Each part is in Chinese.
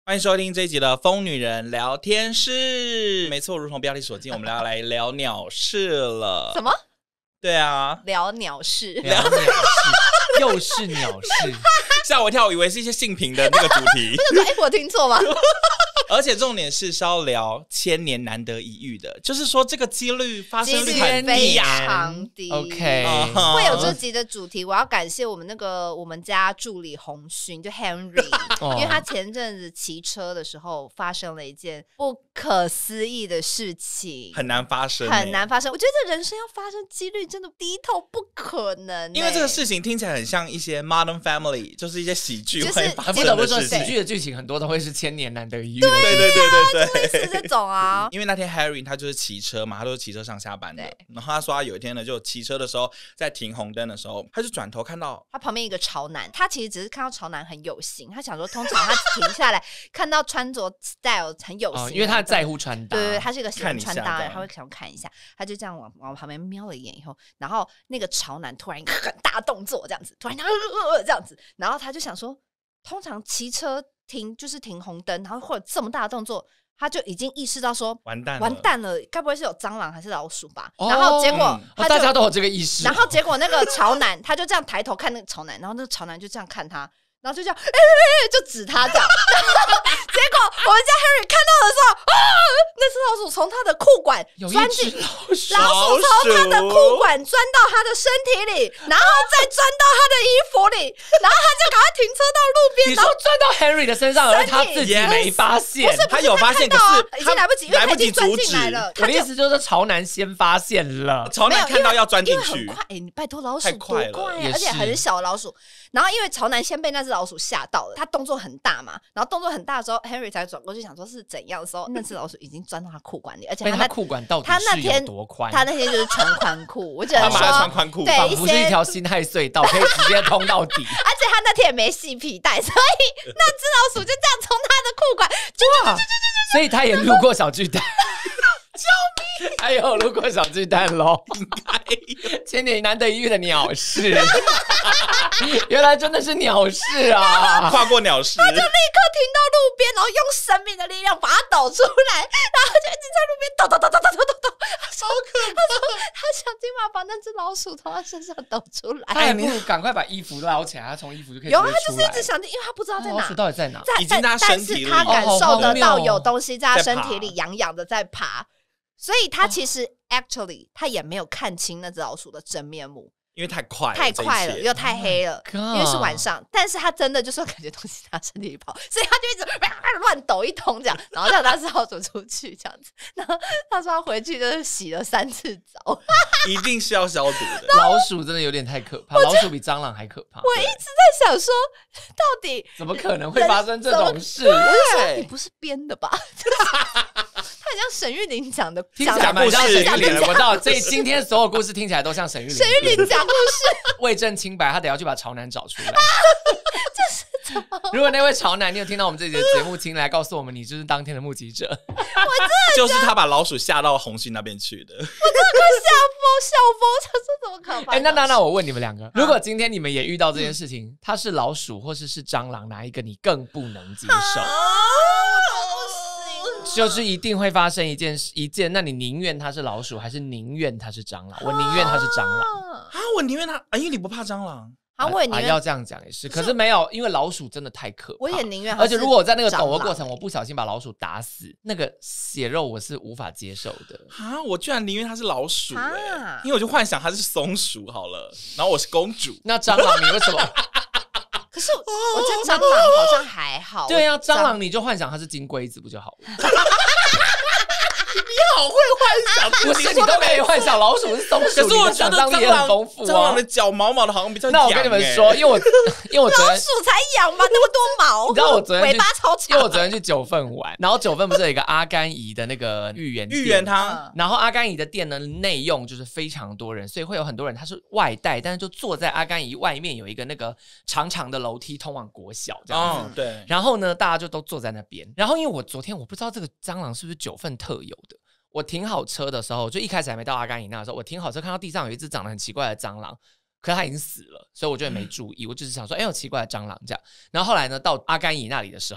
欢迎收听这一集的疯女人聊天室。没错，如同标题所见，我们要来聊鸟事了。 什么？ 对啊， 聊鸟事， 聊鸟事，又是鸟事， 吓我一跳，我以为是一些性平的那个主题。 不是说我听错吗？ 而且重点是要聊千年难得一遇的，就是说这个几率发生率很非低啊。 常低。 OK， 会有这集的主题，我要感谢我们家助理洪勋，就 Henry，因为他前阵子骑车的时候发生了一件不可思议的事情， 很难发生， 很难发生。我觉得这人生要发生几率真的低透不可能， 因为这个事情听起来很像一些 Modern Family， 就是一些喜剧会发生不得不说， 的事情。 喜剧的剧情很多都会是千年难得一遇。 对，是这种啊。 因为那天 Harry 他就是骑车嘛，他都是骑车上下班的。然后他说他有一天呢，就骑车的时候，在停红灯的时候，他就转头看到他旁边一个潮男，他其实只是看到潮男很有型，他想说，通常他停下来看到穿着 style 很有型， 因为他在乎穿搭， 对，他是一个喜欢穿搭的人，他会想看一下，他就这样往旁边瞄了一眼以后，然后那个潮男突然一个很大动作，这样子，突然这样子，然后他就想说，通常骑车就是停红灯，然后会有这么大的动作。他就已经意识到说完蛋了，该不会是有蟑螂还是老鼠吧？然后结果大家都有这个意识。 然后结果那个潮男他就这样抬头看那个潮男，然后那个潮男就这样看他，然后就这样就指他这样。结果我们家 Harry 看到的时候，那只老鼠从他的裤管钻进，老鼠从他的裤管钻到他的身体里，然后再钻到他的衣服里，然后他就赶快停车到路边， 你说钻到 Harry 的身上，而他自己没发现， 他有发现，可是已经来不及，因为他已经钻进来了。 我的意思就是潮男先发现了， 潮男看到要钻进去， 因为很快，你拜托老鼠多快而且很小的老鼠。然后因为潮男先被那只老鼠吓到了，他动作很大嘛，然后动作很大的时候 ，Henry 才转过去想说是怎样的时候，那只老鼠已经钻到他裤管里，而且他裤管到底是有多宽？ 他那天就是穿宽裤，我只能说穿宽裤， 对， 不是一条辛亥隧道，可以直接通到底。 而且他那天也没系皮带，所以那只老鼠就这样从他的裤管， 所以他也路过小巨蛋。救命！还有路过小巨蛋咯，千年难得一遇的鸟事，原来真的是鸟事啊！ 跨过鸟事， 他就立刻停到路边，然后用生命的力量把它抖出来，然后就一直在路边抖。 好可怕！ 他想尽办法把那只老鼠从他身上抖出来。 他还不如赶快把衣服捞起来，他从衣服就可以有，他就是一直想，因为他不知道在哪， 老鼠到底在哪？ 已经在他身体里， 但是他感受得到有东西在他身体里痒痒的在爬。所以他其实 actually 他也没有看清那只老鼠的真面目， 因为太快了，又太黑了，因为是晚上。但是他真的就是感觉东西在他身体里跑，所以他就一直乱抖一通这样，然后让那只老鼠出去这样子。然后他说他回去就是洗了3次澡， 一定是要消毒的。 老鼠真的有点太可怕，老鼠比蟑螂还可怕。 我一直在想说，到底怎么可能会发生这种事？ 我就说你不是编的吧？很像沈玉琳讲的， 听起来蛮像沈玉琳的。我知道，今天所有故事听起来都像沈玉琳。 沈玉琳讲故事， 为证清白，他得要去把潮男找出来。 这是怎么？ 如果那位潮男，你有听到我们这集的节目，请来告诉我们，你就是当天的目击者。 我真的就是他把老鼠吓到红勋那边去的。我真的快笑疯！他说怎么可怕？ 那我问你们两个，如果今天你们也遇到这件事情，它是老鼠或是蟑螂，哪一个你更不能接受？就是一定会发生一件，那你宁愿它是老鼠，还是宁愿它是蟑螂？我宁愿它是蟑螂我宁愿它，因为你不怕蟑螂我也宁愿要这样讲也是，可是没有，因为老鼠真的太可怕。 我也宁愿， 而且如果我在那个抖的过程，我不小心把老鼠打死，那个血肉我是无法接受的我居然宁愿它是老鼠因为我就幻想它是松鼠好了，然后我是公主。 那蟑螂你为什么？ 可是我觉得蟑螂好像还好。 对啊，蟑螂你就幻想它是金龟子不就好了？ 你好会幻想， 不是你都可以幻想老鼠是松鼠， 可是我觉得蟑螂的脚毛毛的好像比较痒。 那我跟你们说，因为我昨天老鼠才痒吧，那么多毛， 你知道我昨天尾巴超长， 因为我昨天去九份玩，然后九份不是有一个阿甘姨的那个芋圆汤， 然后阿甘姨的店呢内用就是非常多人，所以会有很多人他是外带，但是就坐在阿甘姨外面有一个那个长长的楼梯通往国小这样子。 对。 然后呢，大家就都坐在那边。然后因为我昨天我不知道这个蟑螂是不是九份特有的。我停好车的时候，就一开始还没到阿甘姨那的时候，我停好车看到地上有一只长得很奇怪的蟑螂，可是它已经死了，所以我就也没注意，我就是想说，有奇怪的蟑螂这样。然后后来呢，到阿甘姨那里的时候，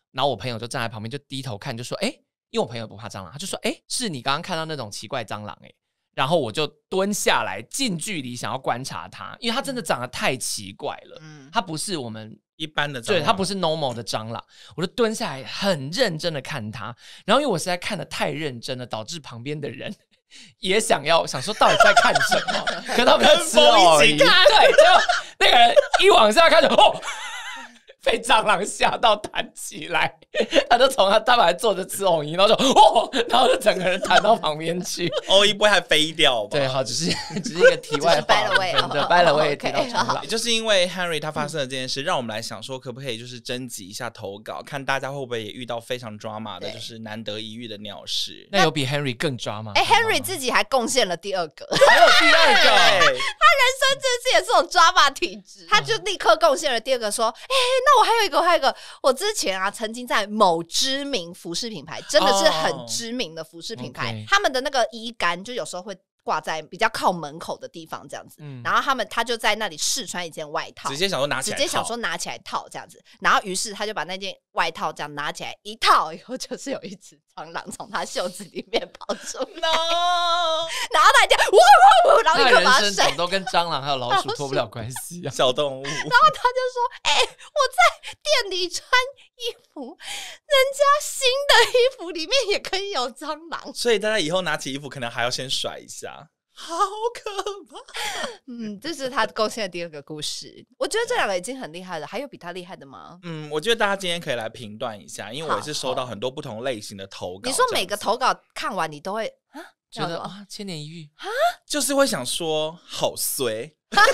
然后我朋友就站在旁边就低头看，就说因为我朋友不怕蟑螂，他就说是你刚刚看到那种奇怪蟑螂然后我就蹲下来近距离想要观察它，因为它真的长得太奇怪了，它不是我们一般的蟑螂， 对，它不是 normal 的蟑螂，我就蹲下来很认真的看它，然后因为我实在看得太认真了，导致旁边的人也想说到底在看什么，可他们在吃而已，对，结果那个人一往下看就被蟑螂吓到弹起来，他就从他本来坐着吃藕衣，然后然后就整个人弹到旁边去， 藕衣不会还飞掉吧？ 对，好，只是一个题外话， 掰了位， 对，掰了位提到蟑螂， 就是因为 Henry 他发生了这件事，让我们来想说，可不可以就是征集一下投稿，看大家会不会也遇到非常 drama 的，就是难得一遇的鸟事。 那有比 Henry 更 drama？ Henry 自己还贡献了第2个， 还有第2个， 他人生这次也是有 drama 体质，他就立刻贡献了第2个，说，那我还有一个，我之前啊曾经在某知名服饰品牌，真的是很知名的服饰品牌，他们的那个衣杆就有时候会挂在比较靠门口的地方这样子，然后他就在那里试穿一件外套， 直接想说拿起来套这样子，然后于是他就把那件外套这样拿起来一套以后，就是有一只蟑螂从他袖子里面跑出来，然后他这样哇，然后立刻把它人生都跟蟑螂还有老鼠脱不了关系啊， 小动物。然后他就说，我在店里穿衣服，人家新的衣服里面也可以有蟑螂， 所以大家以后拿起衣服可能还要先甩一下，好可怕。 这是他贡献的第2个故事。我觉得这2个已经很厉害了，还有比他厉害的吗？ 我觉得大家今天可以来评断一下，因为我也是收到很多不同类型的投稿。 你说每个投稿看完你都会觉得千年一遇就是会想说好衰。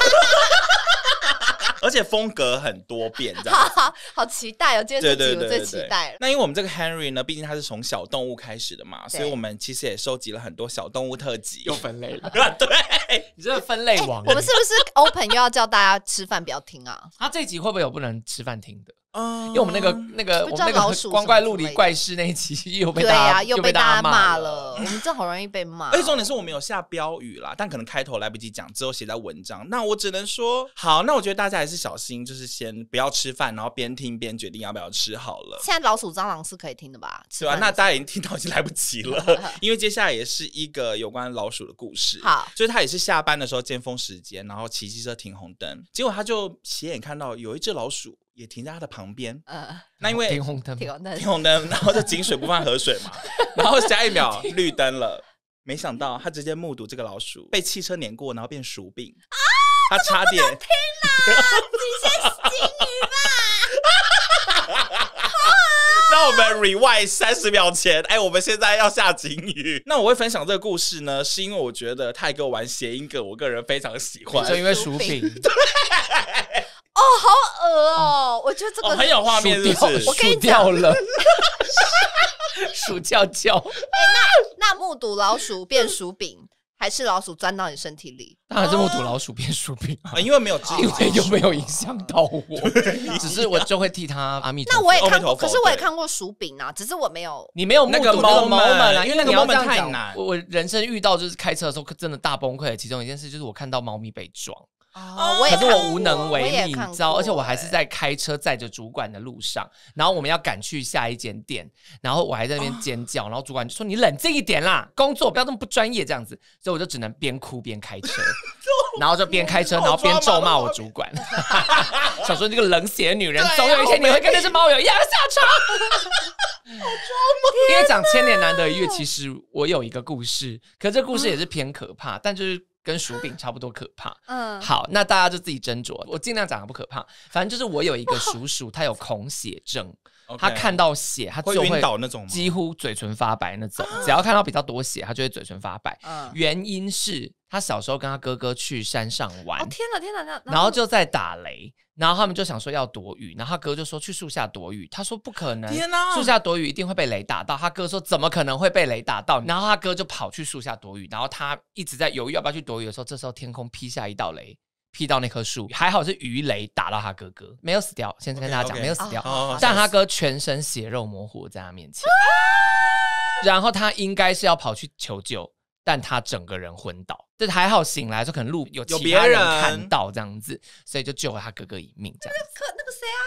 而且风格很多变，这样好期待哦！今天这集我最期待了。 那因为我们这个 Henry 呢，毕竟他是从小动物开始的嘛，所以我们其实也收集了很多小动物特辑， 又分类了。 对， 你这个分类王。 我们是不是 open 又要叫大家吃饭不要听啊？ 他这一集会不会有不能吃饭听的？因为我们那个我们那个光怪陆离怪事那一集又被大家骂了，我们正好容易被骂。 而且重点是我们有下标语啦，但可能开头来不及讲，只有写在文章。那我只能说，好，那我觉得大家还是小心，就是先不要吃饭，然后边听边决定要不要吃好了。 现在老鼠蟑螂是可以听的吧？ 对吧？那大家已经听到已经来不及了，因为接下来也是一个有关老鼠的故事。 好， 就是他也是下班的时候尖峰时间，然后骑机车停红灯，结果他就斜眼看到有一只老鼠也停在他的旁边，那因为停红灯， 然后就井水不犯河水嘛，然后下一秒绿灯了，没想到他直接目睹这个老鼠被汽车碾过，然后变薯饼，他差点听啦，你先警语吧。 那我们 rewind 30秒前，我们现在要下警语。那我会分享这个故事呢，是因为我觉得他也给我玩谐音梗，我个人非常喜欢， 就因为薯饼。 哦，好恶哦！我觉得这个很有画面，是不是？ 我跟你讲了，鼠叫叫。 那目睹老鼠变薯饼，还是老鼠钻到你身体里？ 当然是目睹老鼠变薯饼啊， 因为没有因为又没有影响到我，只是我就会替他阿弥陀佛。 那我也看过，可是我也看过薯饼啊，只是我没有。 你没有目睹那个 moment 啊，因为那个 moment 太难。 我人生遇到就是开车的时候真的大崩溃的其中一件事，就是我看到猫咪被撞。可是我无能为力，你知道，而且我还是在开车载着主管的路上，然后我们要赶去下一间店，然后我还在那边尖叫，然后主管就说你冷静一点啦，工作不要这么不专业这样子，所以我就只能边哭边开车，然后就边开车，然后边咒骂我主管，想说这个冷血的女人，总有一天你会跟那只猫有一样下场。因为讲千年难得一遇，其实我有一个故事，可这故事也是偏可怕，但就是跟薯饼差不多可怕。好，那大家就自己斟酌，我尽量讲的不可怕。反正就是我有一个叔叔，他有恐血症，他看到血他就会晕倒那种， 几乎嘴唇发白那种。只要看到比较多血，他就会嘴唇发白。原因是他小时候跟他哥哥去山上玩， 天哪！ 然后就在打雷，然后他们就想说要躲雨，然后他哥就说去树下躲雨，他说不可能，树下躲雨一定会被雷打到。他哥说怎么可能会被雷打到？然后他哥就跑去树下躲雨，然后他一直在犹豫要不要去躲雨的时候，这时候天空劈下一道雷，劈到那棵树，还好是鱼雷打到他哥哥，没有死掉。先跟大家讲，没有死掉，但他哥全身血肉模糊在他面前，然后他应该是要跑去求救，但他整个人昏倒，这还好醒来的时候可能路有其他人看到这样子，所以就救了他哥哥一命。这样子。 那个谁啊，柯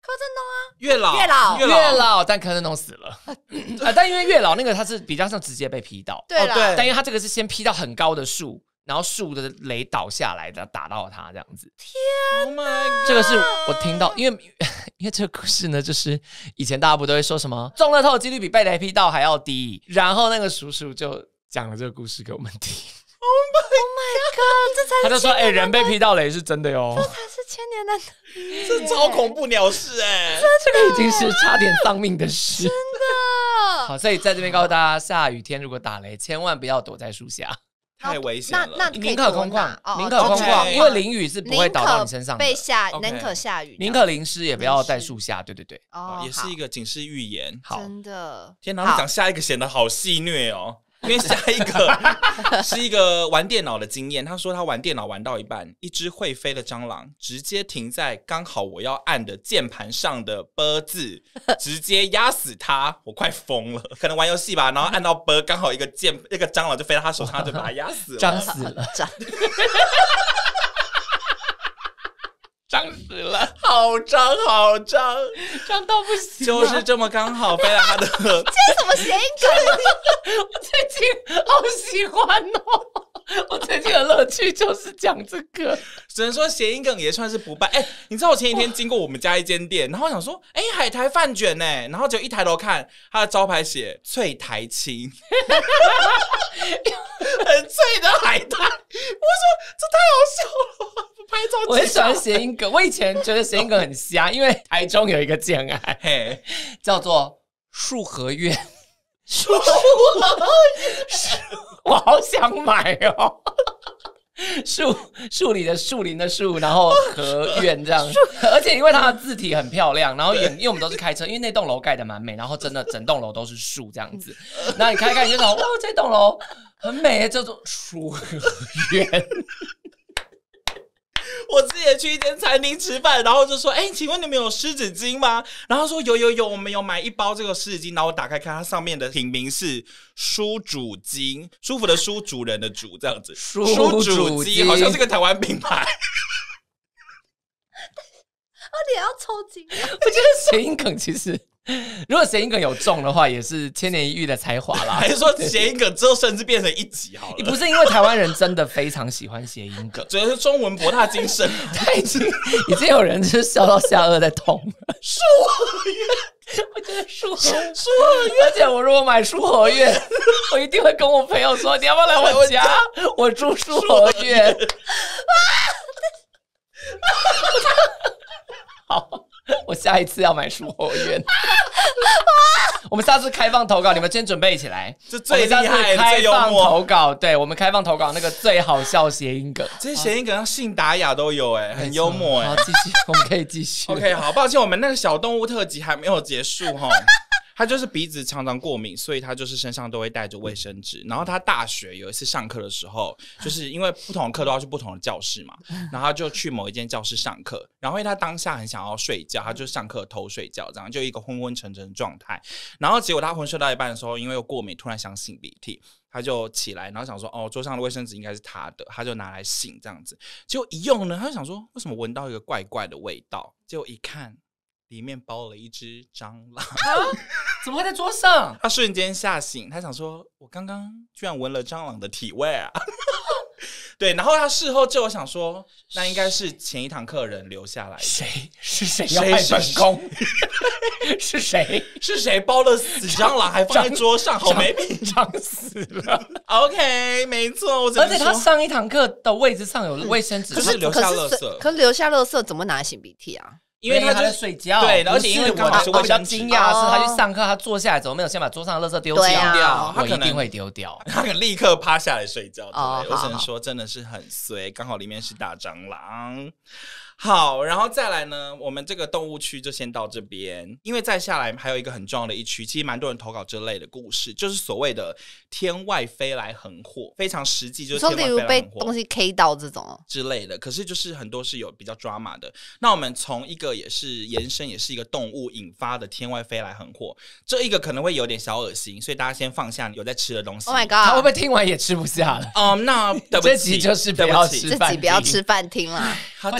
月老， 月老，但柯震东死了但因为月老那个他是比较像直接被劈到， 对啦， 对但因为他这个是先劈到很高的树，然后树的雷倒下来的，打到他这样子。 Oh my God 这个是我听到，因为这个故事呢，就是以前大家不都会说什么中乐透的几率比被雷劈到还要低，然后那个叔叔就讲了这个故事给我们听。 Oh my god， 这才是他就说：“人被劈到雷是真的哟， 这才是千年难得一遇， 这超恐怖鸟事这个已经是差点丧命的事。” 真的。 好，所以在这边告诉大家，下雨天如果打雷，千万不要躲在树下， 太危险了。 那宁可空旷，宁可空旷， OK 因为淋雨是不会倒到你身上的。 OK 宁可下雨， 宁可淋湿，也不要在树下。对对对， 也是一个警示预言。 好， 真的。 天哪，你讲下一个显得好戏谑哦。因为下一个是一个玩电脑的经验，他说他玩电脑玩到一半，一只会飞的蟑螂直接停在刚好我要按的键盘上的 B 字，直接压死他，我快疯了。可能玩游戏吧，然后按到 B， 刚好一个蟑螂就飞到他手上，他就把他压死了， 脏死了，脏死了， 好脏好脏， 脏到不行， 就是这么刚好飞到他的。 这是什么谐音梗啊？ 我最近好喜欢哦！我最近的乐趣就是讲这个， 只能说谐音梗也算是不败。你知道我前几天经过我们家一间店，然后我想说，海苔饭卷呢，然后就一抬头看，它的招牌写脆苔青，很脆的海苔。我说这太好笑了吧，不拍照。 我很喜欢谐音梗，我以前觉得谐音梗很瞎，因为台中有一个建案，叫做树和苑。我好想买哦！树里的树林的树，然后和苑这样，而且因为它的字体很漂亮，然后因为我们都是开车，因为那栋楼盖得蛮美，然后真的整栋楼都是树这样子，那你开你就想哇，这栋楼很美，叫做树和苑。 我之前去一间餐厅吃饭，然后就说：“请问你们有湿纸巾吗？”然后说：“有，我们有买一包这个湿纸巾。”然后我打开看，它上面的品名是舒主巾，舒服的舒，主人的主，这样子。舒主巾好像是个台湾品牌。 脸要抽筋。 我觉得谐音梗其实，如果谐音梗有中的话，也是千年一遇的才华啦。 还是说谐音梗之后甚至变成一集好了？ 不是因为台湾人真的非常喜欢谐音梗， 主要是中文博大精深， 已经有人就是笑到下颚在痛了。 树和苑， 我觉得树和苑，而且我如果买树和苑，我一定会跟我朋友说，你要不要来我家？我住树和苑。好，我下一次要买树和苑。我们下次开放投稿，你们先准备起来。 这最厉害、 开放投稿，对，我们开放投稿那个最好笑谐音梗， 这些谐音梗像信达雅都有，很幽默。 好，继续，我们可以继续。 OK， 好，抱歉，我们那个小动物特辑还没有结束哈。他就是鼻子常常过敏，所以他就是身上都会带着卫生纸。然后他大学有一次上课的时候，就是因为不同的课都要去不同的教室嘛，然后他就去某一间教室上课。然后因为他当下很想要睡觉，他就上课偷睡觉，这样就一个昏昏沉沉的状态。然后结果他昏睡到一半的时候，因为又过敏，突然想擤鼻涕，他就起来，然后想说桌上的卫生纸应该是他的，他就拿来擤这样子。结果一用呢，他就想说为什么闻到一个怪怪的味道？结果一看，里面包了一只蟑螂。 怎么会在桌上？ 他瞬间吓醒，他想说：“我刚刚居然闻了蟑螂的体味啊！”对，然后他事后就想说，那应该是前一堂课人留下来的。 是谁要害本宫？是谁？ 是谁包了死蟑螂还放在桌上？好没品， 脏死了。 OK， 没错。 而且他上一堂课的位置上有卫生纸， 就是留下垃圾。 可是留下垃圾怎么拿擤鼻涕啊？ 因为他在睡觉， 对，而且因为刚好是我比较惊讶的是，他去上课，他坐下来怎么没有先把桌上的垃圾丢掉？我一定会丢掉， 他可能立刻趴下来睡觉。我只能说真的是很衰，刚好里面是大蟑螂。好，然后再来呢，我们这个动物区就先到这边，因为再下来还有一个很重要的一区，其实蛮多人投稿这类的故事，就是所谓的天外飞来横祸，非常实际，就是天外飞来横祸， 说例如被东西 K 到这种之类的。可是就是很多是有比较drama的。那我们从一个也是延伸，也是一个动物引发的天外飞来横祸，这一个可能会有点小恶心，所以大家先放下有在吃的东西。 Oh my god， 他会不会听完也吃不下了？ 那对不起， 这集就是不要吃饭， 自己不要吃饭听啦。 会想减肥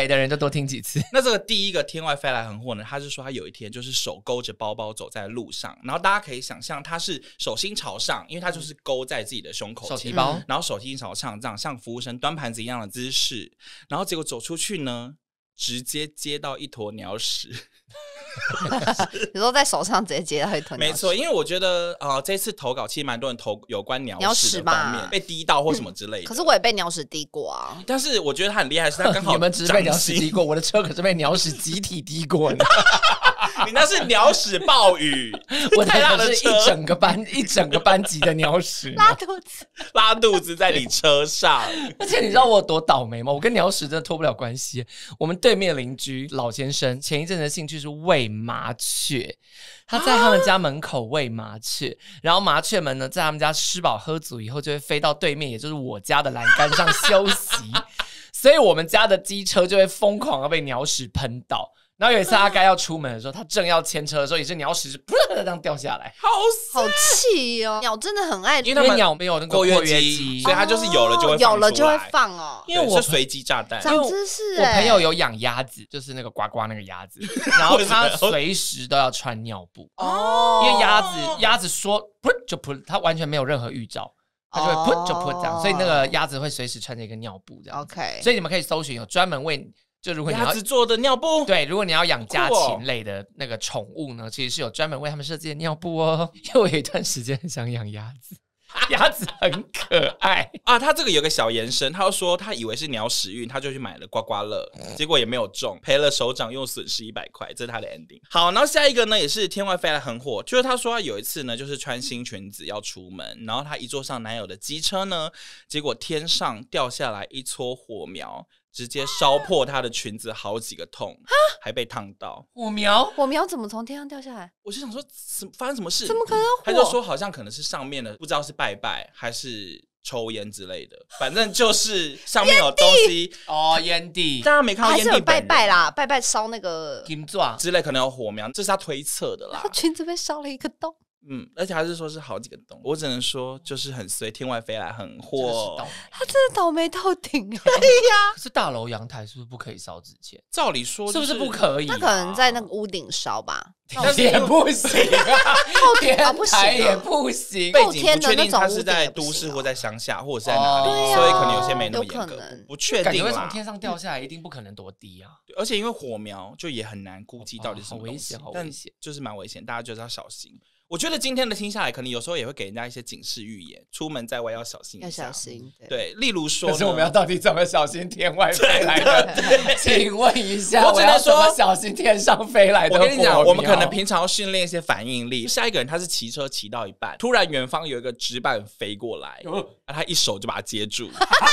雷的人就多听几次。 那这个第一个天外飞来横祸呢，他是说他有一天就是手勾着包包走在路上，然后大家可以想象他是手心朝上，因为他就是勾在自己的胸口前， 手提包， 然后手心朝上，这样像服务生端盘子一样的姿势，然后结果走出去呢，直接接到一坨鸟屎。 有时候在手上直接接到一坨鸟屎。 没错，因为我觉得这次投稿其实蛮多人投有关鸟屎的方面，被滴到或什么之类的。 可是我也被鸟屎滴过啊。 但是我觉得他很厉害，是他刚好你们只是被鸟屎滴过，我的车可是被鸟屎集体滴过的。 你那是鸟屎暴雨， 我太大的是一整个班级的鸟屎， 拉肚子在你车上。 而且你知道我有多倒霉吗？我跟鸟屎真的脱不了关系。我们对面邻居老先生前一阵的兴趣是喂麻雀，他在他们家门口喂麻雀，然后麻雀们呢在他们家吃饱喝足以后就会飞到对面，也就是我家的栏杆上休息，所以我们家的机车就会疯狂的被鸟屎喷到。然后有一次阿该要出门的时候，他正要牵车的时候，也是鸟屎是这样掉下来， 好气哦！鸟真的很爱， 因为鸟没有那个括约肌， 所以它就是有了就会放出来， 有了就会放哦。 因为我是随机炸弹， 长知识。 我朋友有养鸭子，就是那个呱呱那个鸭子，然后他随时都要穿尿布哦，因为鸭子说噗就噗，它完全没有任何预兆。它就会噗就噗这样，所以那个鸭子会随时穿着一个尿布这样。 OK， 所以你们可以搜寻有专门为。就如果你要鸭子做的尿布， 对，如果你要养家禽类的那个宠物呢，其实是有专门为他们设计的尿布哦。因为我有一段时间很想养鸭子，鸭子很可爱啊。他这个有个小延伸，他说他以为是鸟屎运，他就去买了刮刮乐，结果也没有中，赔了手掌又损失100块，这是他的 ending。好，然后下一个呢也是天外飞来横祸，就是他说他有一次呢就是穿新裙子要出门，然后他一坐上男友的机车呢，结果天上掉下来一撮火苗。直接烧破她的裙子好几个洞，还被烫到。 火苗怎么从天上掉下来？ 我就想说，发生什么事？ 怎么可能？ 他就说好像可能是上面的，不知道是拜拜还是抽烟之类的，反正就是上面有东西哦，烟蒂。 大家没看到烟蒂还是有拜拜啦，拜拜烧那个金钻之类，可能有火苗，这是他推测的啦。 他裙子被烧了一个洞。 而且还是说是好几个洞，我只能说就是很衰，天外飞来横祸。 他真的倒霉到顶。对呀， 可是大楼阳台是不是不可以烧纸钱？ 照理说是不是不可以？ 他可能在那个屋顶烧吧， 但是也不行啊，后天台也不行。 背景不确定他是在都市或在乡下，或者是在哪里，所以可能有些没那么严格，不确定。 感觉会从天上掉下来，一定不可能多低啊！ 而且因为火苗就也很难估计到底是什么东西， 好危险， 就是蛮危险，大家就是要小心。我觉得今天的听下来，可能有时候也会给人家一些警示预言，出门在外要小心一下。 要小心， 对，例如说， 可是我们要到底怎么小心天外飞来的？请问一下， 我只能说小心天上飞来的。 我跟你讲，我们可能平常要训练一些反应力。下一个人他是骑车骑到一半，突然远方有一个纸板飞过来，他一手就把它接住，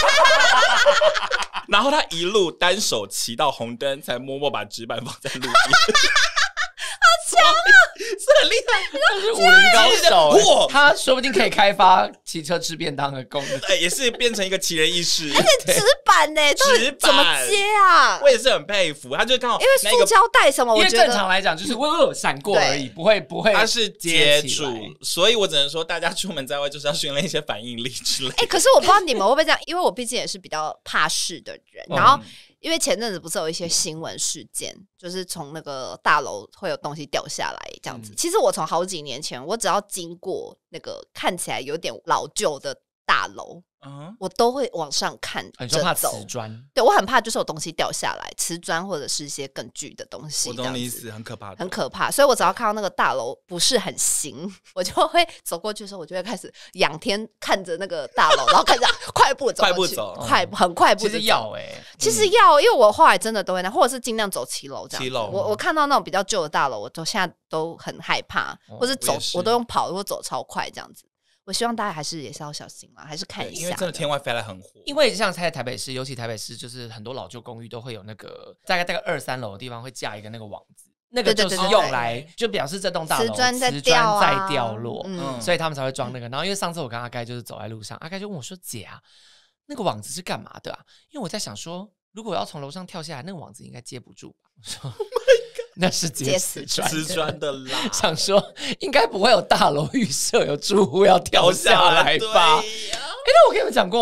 然后他一路单手骑到红灯，才默默把纸板放在路边。 好强啊！ 是很厉害， 他是武林高手，他说不定可以开发骑车吃便当的功能， 也是变成一个奇人异事。 而且纸板呢，纸怎么接啊？ 我也是很佩服，他就刚好因为塑胶袋什么， 因为正常来讲就是闪过而已，不会， 他是接住，所以我只能说大家出门在外就是要训练一些反应力之类的。 可是我不知道你们会不会这样，因为我毕竟也是比较怕事的人，然后。因为前阵子不是有一些新闻事件，就是从那个大楼会有东西掉下来这样子。其实我从好几年前，我只要经过那个看起来有点老旧的大楼，我都会往上看着走。 很怕瓷砖， 对，我很怕就是有东西掉下来，瓷砖或者是一些更巨的东西。 我懂你意思，很可怕， 很可怕。所以我只要看到那个大楼不是很新，我就会走过去的时候，我就会开始仰天看着那个大楼，然后开始快步走，很快步。 其实要其实要，因为我后来真的都会那，或者是尽量走骑楼这样。 骑楼， 我看到那种比较旧的大楼，我都现在都很害怕，或是走，我都用跑或走超快这样子。我希望大家也是要小心啦，还是看一下， 因为真的天外飞来很火。 因为像在台北市，尤其台北市，就是很多老旧公寓都会有那个大概2、3楼的地方会架一个那个网子，那个就是用来就表示这栋大楼瓷砖在掉落，所以他们才会装那个。然后因为上次我跟阿该就是走在路上，阿该就问我说：“姐啊，那个网子是干嘛的啊？”因为我在想说，如果我要从楼上跳下来，那个网子应该接不住吧？我说。Oh my God， 那是接瓷砖的啦， 想说应该不会有大楼预设有住户要跳下来吧？那我跟你们讲过吗？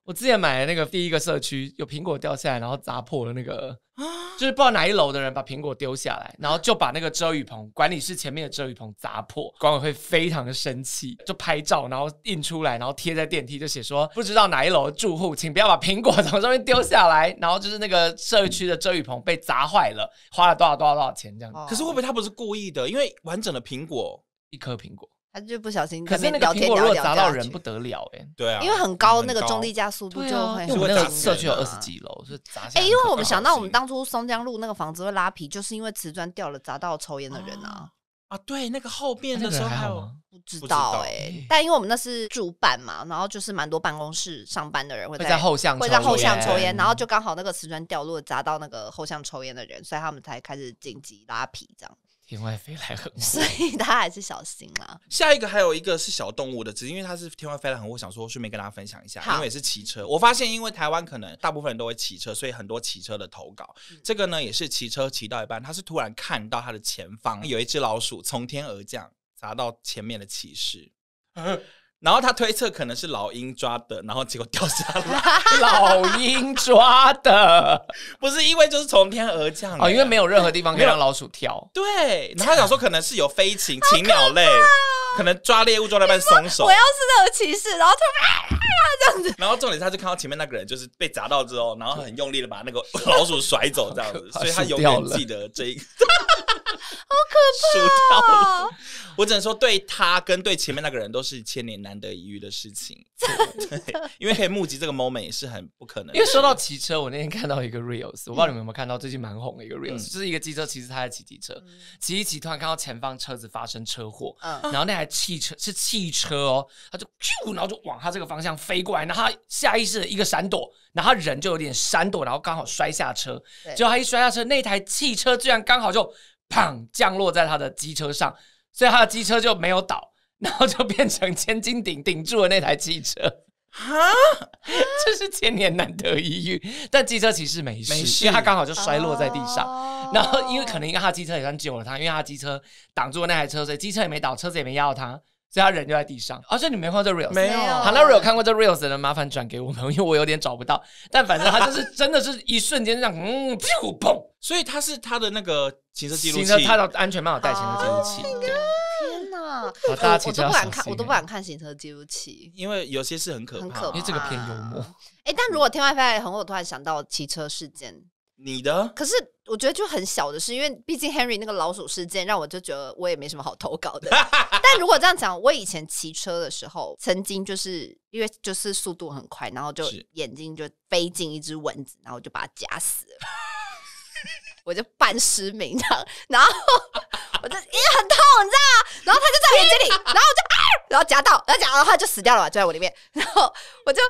我之前买的那个第一个社区有苹果掉下来，然后砸破了那个，就是不知道哪一楼的人把苹果丢下来，然后就把那个遮雨棚管理室前面的遮雨棚砸破，管委会非常的生气，就拍照然后印出来，然后贴在电梯，就写说不知道哪一楼的住户请不要把苹果从上面丢下来，然后就是那个社区的遮雨棚被砸坏了，花了多少钱这样子。 可是会不会他不是故意的？因为完整的苹果一颗苹果， 他就不小心。 可是那个苹果如果砸到人不得了对啊， 因为很高，那个重力加速度就会。 因为我们那个社区有20几楼，是砸下来。 因为我们想到我们当初松江路那个房子会拉皮，就是因为瓷砖掉了砸到抽烟的人啊。 对，那个后面的时候还有不知道但因为我们那是住办嘛，然后就是蛮多办公室上班的人会在后巷抽烟，然后就刚好那个瓷砖掉落砸到那个后巷抽烟的人，所以他们才开始紧急拉皮这样。 天外飞来横祸， 所以大家还是小心啦。 下一个还有一个是小动物的，只是因为它是天外飞来横祸，我想说顺便跟大家分享一下，因为也是骑车。我发现因为台湾可能大部分人都会骑车，所以很多骑车的投稿。这个呢也是骑车骑到一半，他是突然看到他的前方有一只老鼠从天而降，砸到前面的骑士。然后他推测可能是老鹰抓的，然后结果掉下来。 老鹰抓的， 不是因为就是从天而降因为没有任何地方可以让老鼠跳。 对，然后他想说可能是有飞禽鸟类，可能抓猎物抓到一半松手。 我要是那个骑士，然后突然这样子， 然后重点是他就看到前面那个人就是被砸到之后，然后很用力的把那个老鼠甩走这样子，所以他永远记得这一个。 好可怕！ 我只能说，对他跟对前面那个人都是千年难得一遇的事情。对，因为可以目击这个 moment 也是很不可能的。 因为说到骑车，我那天看到一个 reels， 我不知道你们有没有看到，最近蛮红的一个 reels，就是一个机车骑士他在骑机车，骑一骑突然看到前方车子发生车祸，然后那台汽车是汽车他就然后就往他这个方向飞过来，然后他下意识的一个闪躲，然后他人就有点闪躲，然后刚好摔下车，结果他一摔下车，那台汽车居然刚好就砰降落在他的机车上，所以他的机车就没有倒，然后就变成千斤顶顶住了那台汽车。这是千年难得一遇，但机车骑士没事，因为他刚好就摔落在地上，然后因为可能他的机车也算救了他，因为他的机车挡住了那台车，所以机车也没倒，车子也没压到他，所以他人就在地上。所以你没看过这 reels？ 没有。 好，那如果有看过这 reels 的人，麻烦转给我们，因为我有点找不到。但反正他就是真的是一瞬间这样，砰！ 所以他是他的那个行车记录器， 他的安全帽有带行车记录器。 天哪！ 大家骑车要小心我都不敢看行车记录器， 因为有些是很可怕， 因为这个偏幽默。 但如果天外飞来横祸，我突然想到骑车事件。 你的？ 可是我觉得就很小的事，因为毕竟 Henry 那个老鼠事件让我就觉得我也没什么好投稿的。但如果这样讲，我以前骑车的时候，曾经就是因为就是速度很快，然后就眼睛就飞进一只蚊子，然后就把它夹死了。我就半失明这样，然后我就因为很痛，你知道吗？然后他就在我眼睛里，然后我就然后夹到，然后他就死掉了嘛，就在我里面，然后我就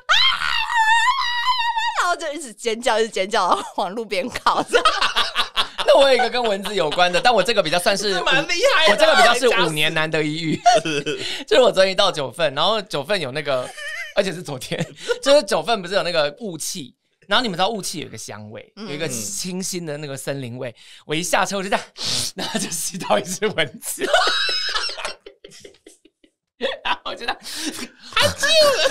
然后就一直尖叫，然后往路边靠。 那我有一个跟蚊子有关的，但我这个比较算是蛮厉害的， 我这个比较是5年难得一遇。就是我昨天到9份，然后9份有那个，而且是昨天，就是9份不是有那个雾气。然后你们知道雾气有一个香味，有一个清新的那个森林味。我一下车我就这样，然后就吸到一只蚊子，然后我觉得他救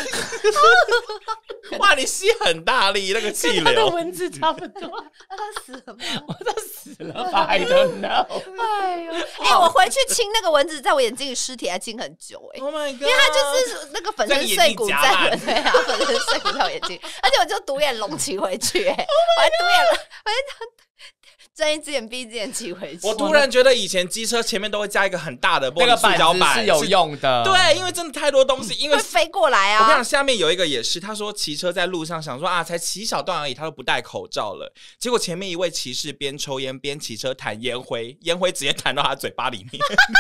了，哇！你吸很大力，那个气流， 跟他的蚊子差不多。 他死了吗？ 我都死了吧 ，I don't know。 哎呦，我回去亲那个蚊子，在我眼睛里尸体还亲很久 Oh my god！ 因为它就是那个粉身碎骨在粉身碎骨在我眼睛，而且我就独眼龙骑回去，我还独眼龙，我睁一只眼闭一只眼骑回去。 我突然觉得以前机车前面都会加一个很大的玻璃塑胶板， 是有用的。 对，因为真的太多东西，因为会飞过来啊。 我跟你讲，下面有一个也是，他说骑车在路上想说才骑一小段而已，他都不戴口罩了。结果前面一位骑士边抽烟边骑车弹烟灰，烟灰直接弹到他嘴巴里面。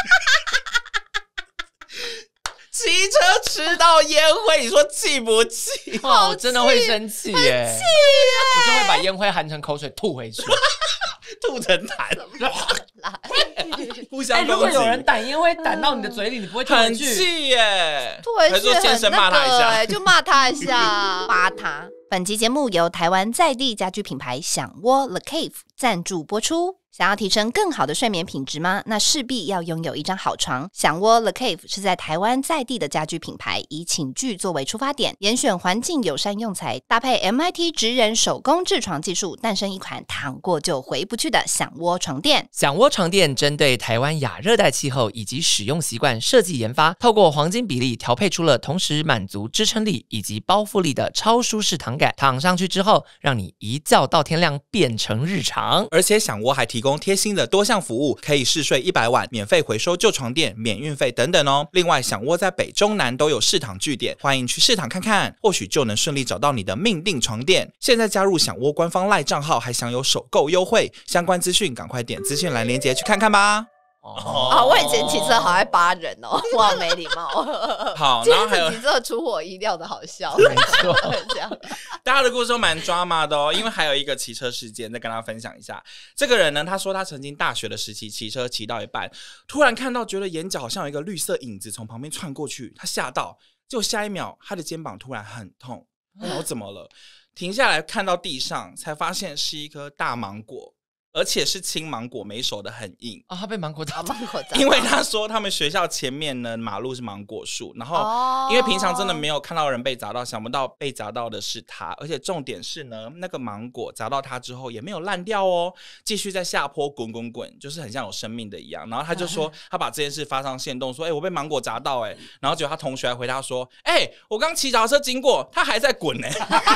骑车吃到烟灰，你说气不气？ 我真的会生气耶！我就会把烟灰含成口水吐回去， 吐成痰，互相攻击。 如果有人掸烟灰掸到你的嘴里，你不会吐回去？ 很气耶！ 吐回去， 还是说健身骂他一下， 就骂他一下，骂他。本期节目由台湾在地家居品牌享窝 The Cave 赞助播出。 想要提升更好的睡眠品质吗？那势必要拥有一张好床。享窝 The Cave 是在台湾在地的家居品牌，以寝具作为出发点，严选环境友善用材，搭配 MIT 职人手工制床技术，诞生一款躺过就回不去的享窝床垫。 享窝床垫针对台湾亚热带气候以及使用习惯设计研发，透过黄金比例调配出了同时满足支撑力以及包覆力的超舒适躺感，躺上去之后，让你一觉到天亮变成日常。 而且享窝还提供贴心的多项服务，可以试睡100晚，免费回收旧床垫，免运费等等哦。另外，享窝在北中南都有试躺据点，欢迎去试躺看看，或许就能顺利找到你的命定床垫。现在加入享窝官方 LINE 账号，还享有首购优惠，相关资讯赶快点资讯栏连结去看看吧。 我以前骑车好爱扒人哦，哇，没礼貌。 好，然后还有骑车出乎我意料的好笑， 没错， 这样。 大家的故事都蛮抓马的哦，因为还有一个骑车事件，再跟大家分享一下。这个人呢，他说他曾经大学的时期骑车骑到一半，突然看到觉得眼角好像有一个绿色影子从旁边窜过去，他吓到，结果下一秒他的肩膀突然很痛，我怎么了？停下来看到地上，才发现是一颗大芒果。而且是青芒果，没熟的很硬他被芒果打芒果因为他说他们学校前面呢马路是芒果树，然后因为平常真的没有看到人被砸到，想不到被砸到的是他，而且重点是呢，那个芒果砸到他之后也没有烂掉哦，继续在下坡滚滚滚，就是很像有生命的一样。然后他就说他把这件事发上限动，说我被芒果砸到然后结果他同学还回他说我刚骑脚踏车经过，他还在滚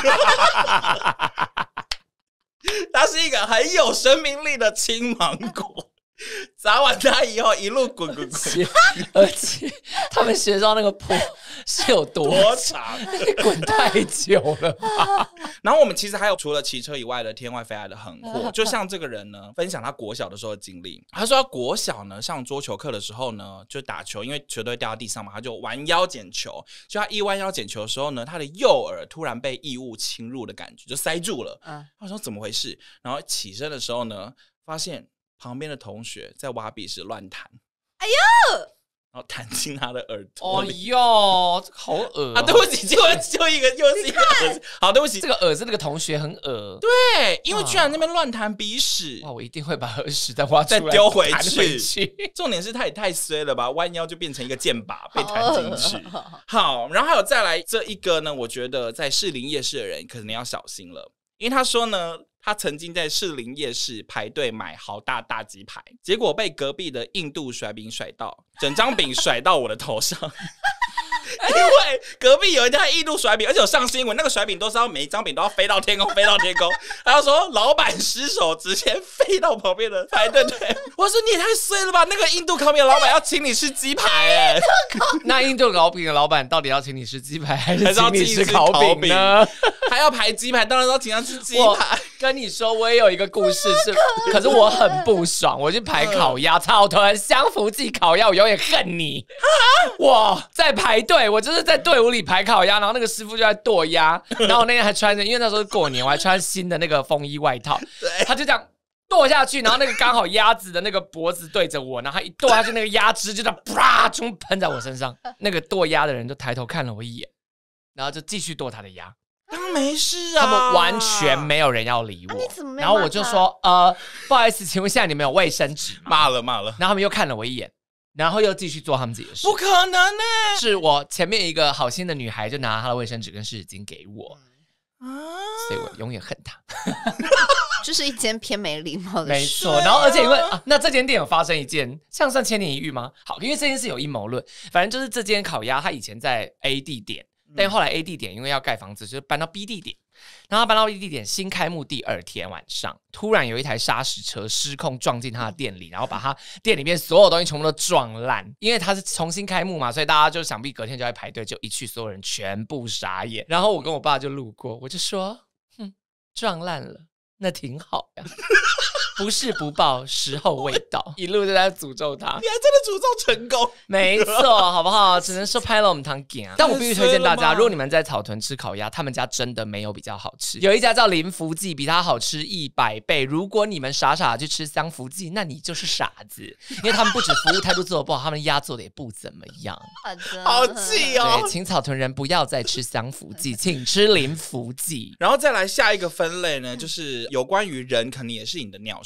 它是一个很有生命力的青芒果，砸完它以后一路滚滚滚， 而且他们学校那个坡是有多长， 滚太久了吧。 然后我们其实还有除了骑车以外的天外飞来的横祸，就像这个人呢分享他国小的时候的经历。他说他国小呢上桌球课的时候呢，就打球，因为球都会掉到地上嘛，他就弯腰捡球，就他一弯腰捡球的时候呢，他的右耳突然被异物侵入的感觉，就塞住了。他说怎么回事？然后起身的时候呢，发现旁边的同学在挖鼻屎乱弹， 哎呦！ 然后弹进他的耳朵里。 这个好恶对不起，又是一个耳子。好，对不起， 这个耳是那个同学很恶。 对，因为居然那边乱弹鼻屎。 哇，我一定会把耳屎再挖出来， 再丢回去。重点是他也太衰了吧，弯腰就变成一个箭靶被弹进去。好，然后还有再来这一个呢，我觉得在士林夜市的人可能要小心了，因为他说呢，他曾经在士林夜市排队买豪大大鸡排，结果被隔壁的印度甩饼甩到，整张饼甩到我的头上。因为隔壁有一家印度甩饼，而且有上新闻，那个甩饼都是要每一张饼都要飞到天空，飞到天空。他就说老板失手，直接飞到旁边的排队队。我说你也太衰了吧！那个印度烤饼的老板要请你吃鸡排那印度烤饼的老板到底要请你吃鸡排，还是请你吃烤饼呢？ 还要排鸡排，当然都要请他吃鸡排。 跟你说，我也有一个故事是，可是我很不爽。我去排烤鸭，草屯香福记烤鸭，我永远恨你。我在排队，我就是在队伍里排烤鸭，然后那个师傅就在剁鸭，然后我那天还穿着，因为那时候是过年，我还穿新的那个风衣外套，他就这样剁下去，然后那个刚好鸭子的那个脖子对着我，然后他一剁下去，那个鸭汁就这样啪冲喷在我身上，那个剁鸭的人就抬头看了我一眼，然后就继续剁他的鸭。 他没事啊， 他们完全没有人要理我。然后我就说不好意思，请问现在你们有卫生纸吗？ 骂了。 然后他们又看了我一眼，然后又继续做他们自己的事。 不可能是我前面一个好心的女孩就拿她的卫生纸跟湿纸巾给我所以我永远恨她。 就是一间偏没礼貌的事。 没错，然后而且因为那这间店有发生一件，像算千年一遇吗？好，因为这件事有阴谋论，反正就是这间烤鸭它以前在 A 地点。但后来 A 地点因为要盖房子，就搬到 B 地点。然后搬到 B 地点新开幕第2天晚上，突然有一台砂石车失控撞进他的店里，然后把他店里面所有东西全部都撞烂。因为他是重新开幕嘛，所以大家就想必隔天就在排队，就一去所有人全部傻眼。然后我跟我爸就路过，我就说撞烂了，那挺好呀。不是不报，时候未到，一路就在诅咒他。 你还真的诅咒成功， 没错，好不好？只能说拍了我们堂点。但我必须推荐大家，如果你们在草屯吃烤鸭，他们家真的没有比较好吃。有一家叫林福记，比它好吃100倍。如果你们傻傻去吃香福记，那你就是傻子，因为他们不止服务态度做得不好，他们鸭做的也不怎么样。 好气哦！ 对，请草屯人不要再吃香福记，请吃林福记。 然后再来下一个分类呢，就是有关于人，可能也是你的鸟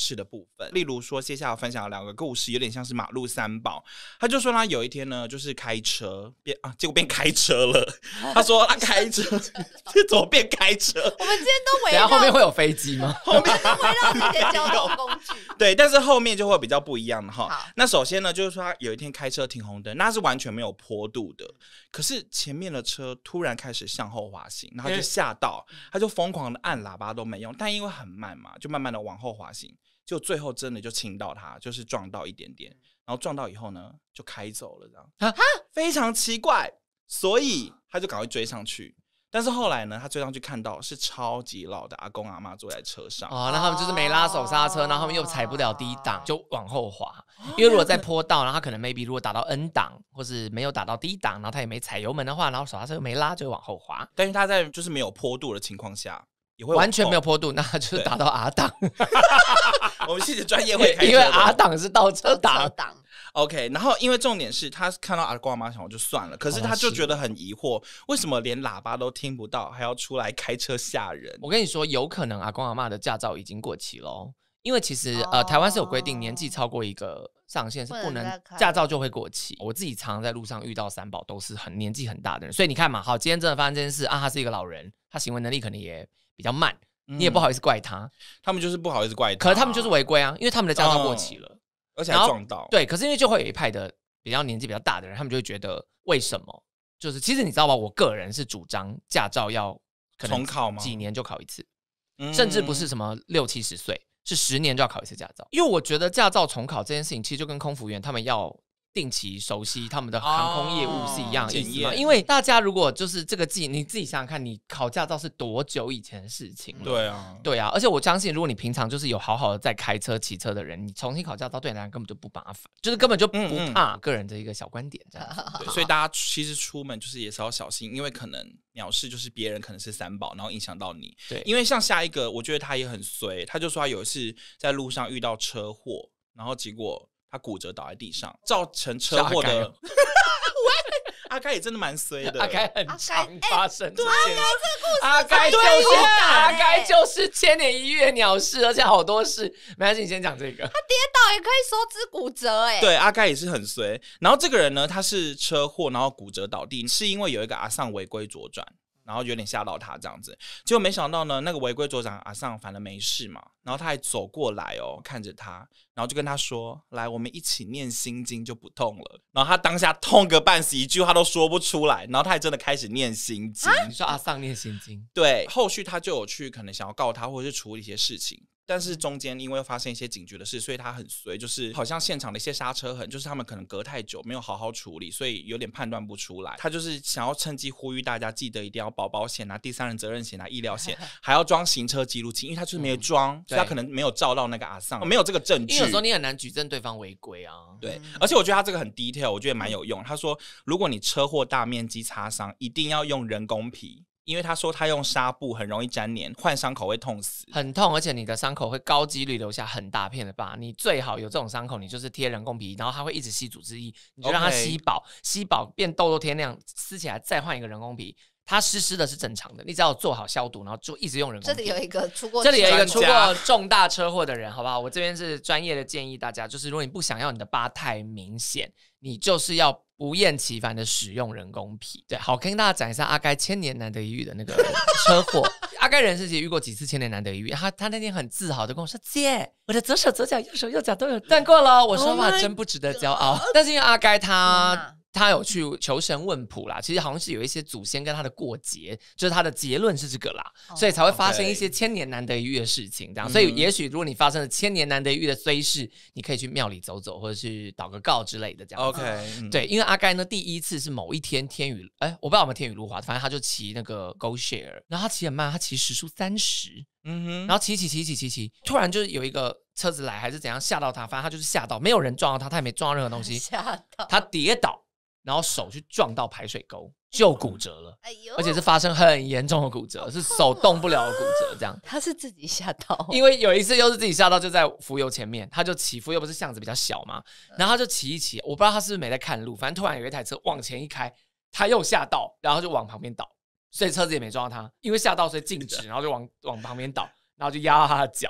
事的部分。例如说，接下来分享的2个故事，有点像是马路三宝。他就说他有一天呢，就是开车结果变开车了。他说他开车，怎么变开车？ 我们今天都围等绕下后面会有飞机吗？ 围绕这些交通工具。 对，但是后面就会比较不一样的哈好。 那首先呢，就是说他有一天开车停红灯，那是完全没有坡度的，可是前面的车突然开始向后滑行，然后他就吓到，他就疯狂的按喇叭都没用，但因为很慢嘛，就慢慢的往后滑行，就最后真的就亲到他，就是撞到一点点，然后撞到以后呢，就开走了，这样非常奇怪，所以他就赶快追上去。但是后来呢，他追上去看到是超级老的阿公阿嬷坐在车上。 哦，那他们就是没拉手刹车，然后他们又踩不了低档，就往后滑。因为如果在坡道，然后他可能 maybe 如果打到 N 档，或是没有打到低档，然后他也没踩油门的话，然后手刹车又没拉，就会往后滑。 但是他在就是没有坡度的情况下，也会完全没有坡度，那就是打到 R 档。 我们谢谢专业会开车的， 因为 R 档是倒车档。 OK， 然后因为重点是他看到阿公阿妈想我就算了，可是他就觉得很疑惑，为什么连喇叭都听不到，还要出来开车吓人？ 我跟你说，有可能阿公阿嬷的驾照已经过期咯，因为其实台湾是有规定，年纪超过一个上限是不能驾照就会过期。我自己常常在路上遇到三宝都是年纪很大的人，所以你看嘛，好，今天真的发生这件事啊，他是一个老人，他行为能力可能也比较慢，你也不好意思怪他， 他们就是不好意思怪他， 可是他们就是违规啊，因为他们的驾照过期了。 而且还撞到， 对，可是因为就会有一派的比较年纪比较大的人，他们就会觉得为什么？就是其实你知道吧，我个人是主张驾照要可能重考吗？ 几年就考一次，甚至不是什么60、70岁，是10年就要考一次驾照。因为我觉得驾照重考这件事情，其实就跟空服员他们要定期熟悉他们的航空业务是一样的意思嘛。因为大家如果就是这个你自己想想看，你考驾照是多久以前的事情了？ 对啊， 对啊。而且我相信，如果你平常就是有好好的在开车、骑车的人，你重新考驾照对你来讲根本就不麻烦，就是根本就不怕。个人的一个小观点这样子。 对，所以大家其实出门就是也是要小心，因为可能鸟事就是别人可能是三宝，然后影响到你。 对， 因为像下一个，我觉得他也很衰，他就说他有一次在路上遇到车祸，然后结果他骨折倒在地上，造成车祸的。阿该也真的蛮衰的， 阿该很常发生这件事。 阿该阿该就是千年一遇的鸟事，而且好多事。没关系，你先讲这个。 他跌倒也可以手指骨折对，阿该也是很衰。然后这个人呢，他是车祸，然后骨折倒地，是因为有一个阿桑违规左转。然后有点吓到他这样子，结果没想到呢，那个违规左转阿桑反而没事嘛，然后他还走过来看着他，然后就跟他说：“来，我们一起念心经就不痛了。”然后他当下痛个半死，一句话都说不出来，然后他还真的开始念心经。 你说阿桑念心经？ 对，后续他就有去可能想要告他，或者是处理一些事情。但是中间因为发生一些警局的事，所以他很衰，就是好像现场的一些刹车痕，就是他们可能隔太久没有好好处理，所以有点判断不出来。他就是想要趁机呼吁大家记得一定要保保险啊、第三人责任险啊、医疗险，还要装行车记录器，因为他就是没有装，所以他可能没有照到那个阿桑，没有这个证据。 因为有时候你很难举证对方违规啊。 对，而且我觉得他这个很 detail， 我觉得蛮有用。他说，如果你车祸大面积擦伤，一定要用人工皮。因为他说他用纱布很容易沾黏，换伤口会痛死， 很痛，而且你的伤口会高几率留下很大片的疤。你最好有这种伤口，你就是贴人工皮，然后它会一直吸组织液，你就让它吸饱，吸饱变痘痘贴那样，撕起来再换一个人工皮。它湿的是正常的，你只要做好消毒，然后就一直用人工皮。 这里有一个出过重大车祸的人，好不好？我这边是专业的建议大家，就是如果你不想要你的疤太明显，你就是要不厌其烦的使用人工皮。对，好，跟大家讲一下阿该千年难得一遇的那个车祸。阿该人自己遇过几次千年难得一遇，他那天很自豪的跟我说：“姐，我的左手左脚右手右脚都有断过了。”我说：“哇，真不值得骄傲。”但是因为阿该他有去求神问卜啦，其实好像是有一些祖先跟他的过节，就是他的结论是这个啦，所以才会发生一些千年难得一遇的事情，这样。所以也许如果你发生了千年难得一遇的衰事，你可以去庙里走走，或者去祷个告之类的，这样。 OK， 对，因为阿该呢，第一次是某一天天雨，我不知道有没有天雨路滑，反正他就骑那个 GoShare， 然后他骑很慢，他骑时速30，然后骑，突然就是有一个车子来还是怎样吓到他，反正他就是吓到，没有人撞到他，他也没撞到任何东西， 吓到他跌倒。然后手去撞到排水沟，就骨折了，而且是发生很严重的骨折，是手动不了的骨折，这样。 他是自己吓到， 因为有一次又是自己吓到，就在福油前面，他就骑，福油不是巷子比较小嘛，然后他就骑一骑，我不知道他是不是没在看路，反正突然有一台车往前一开，他又吓到，然后就往旁边倒，所以车子也没撞到他，因为吓到所以静止，然后就往旁边倒，然后就压到他的脚。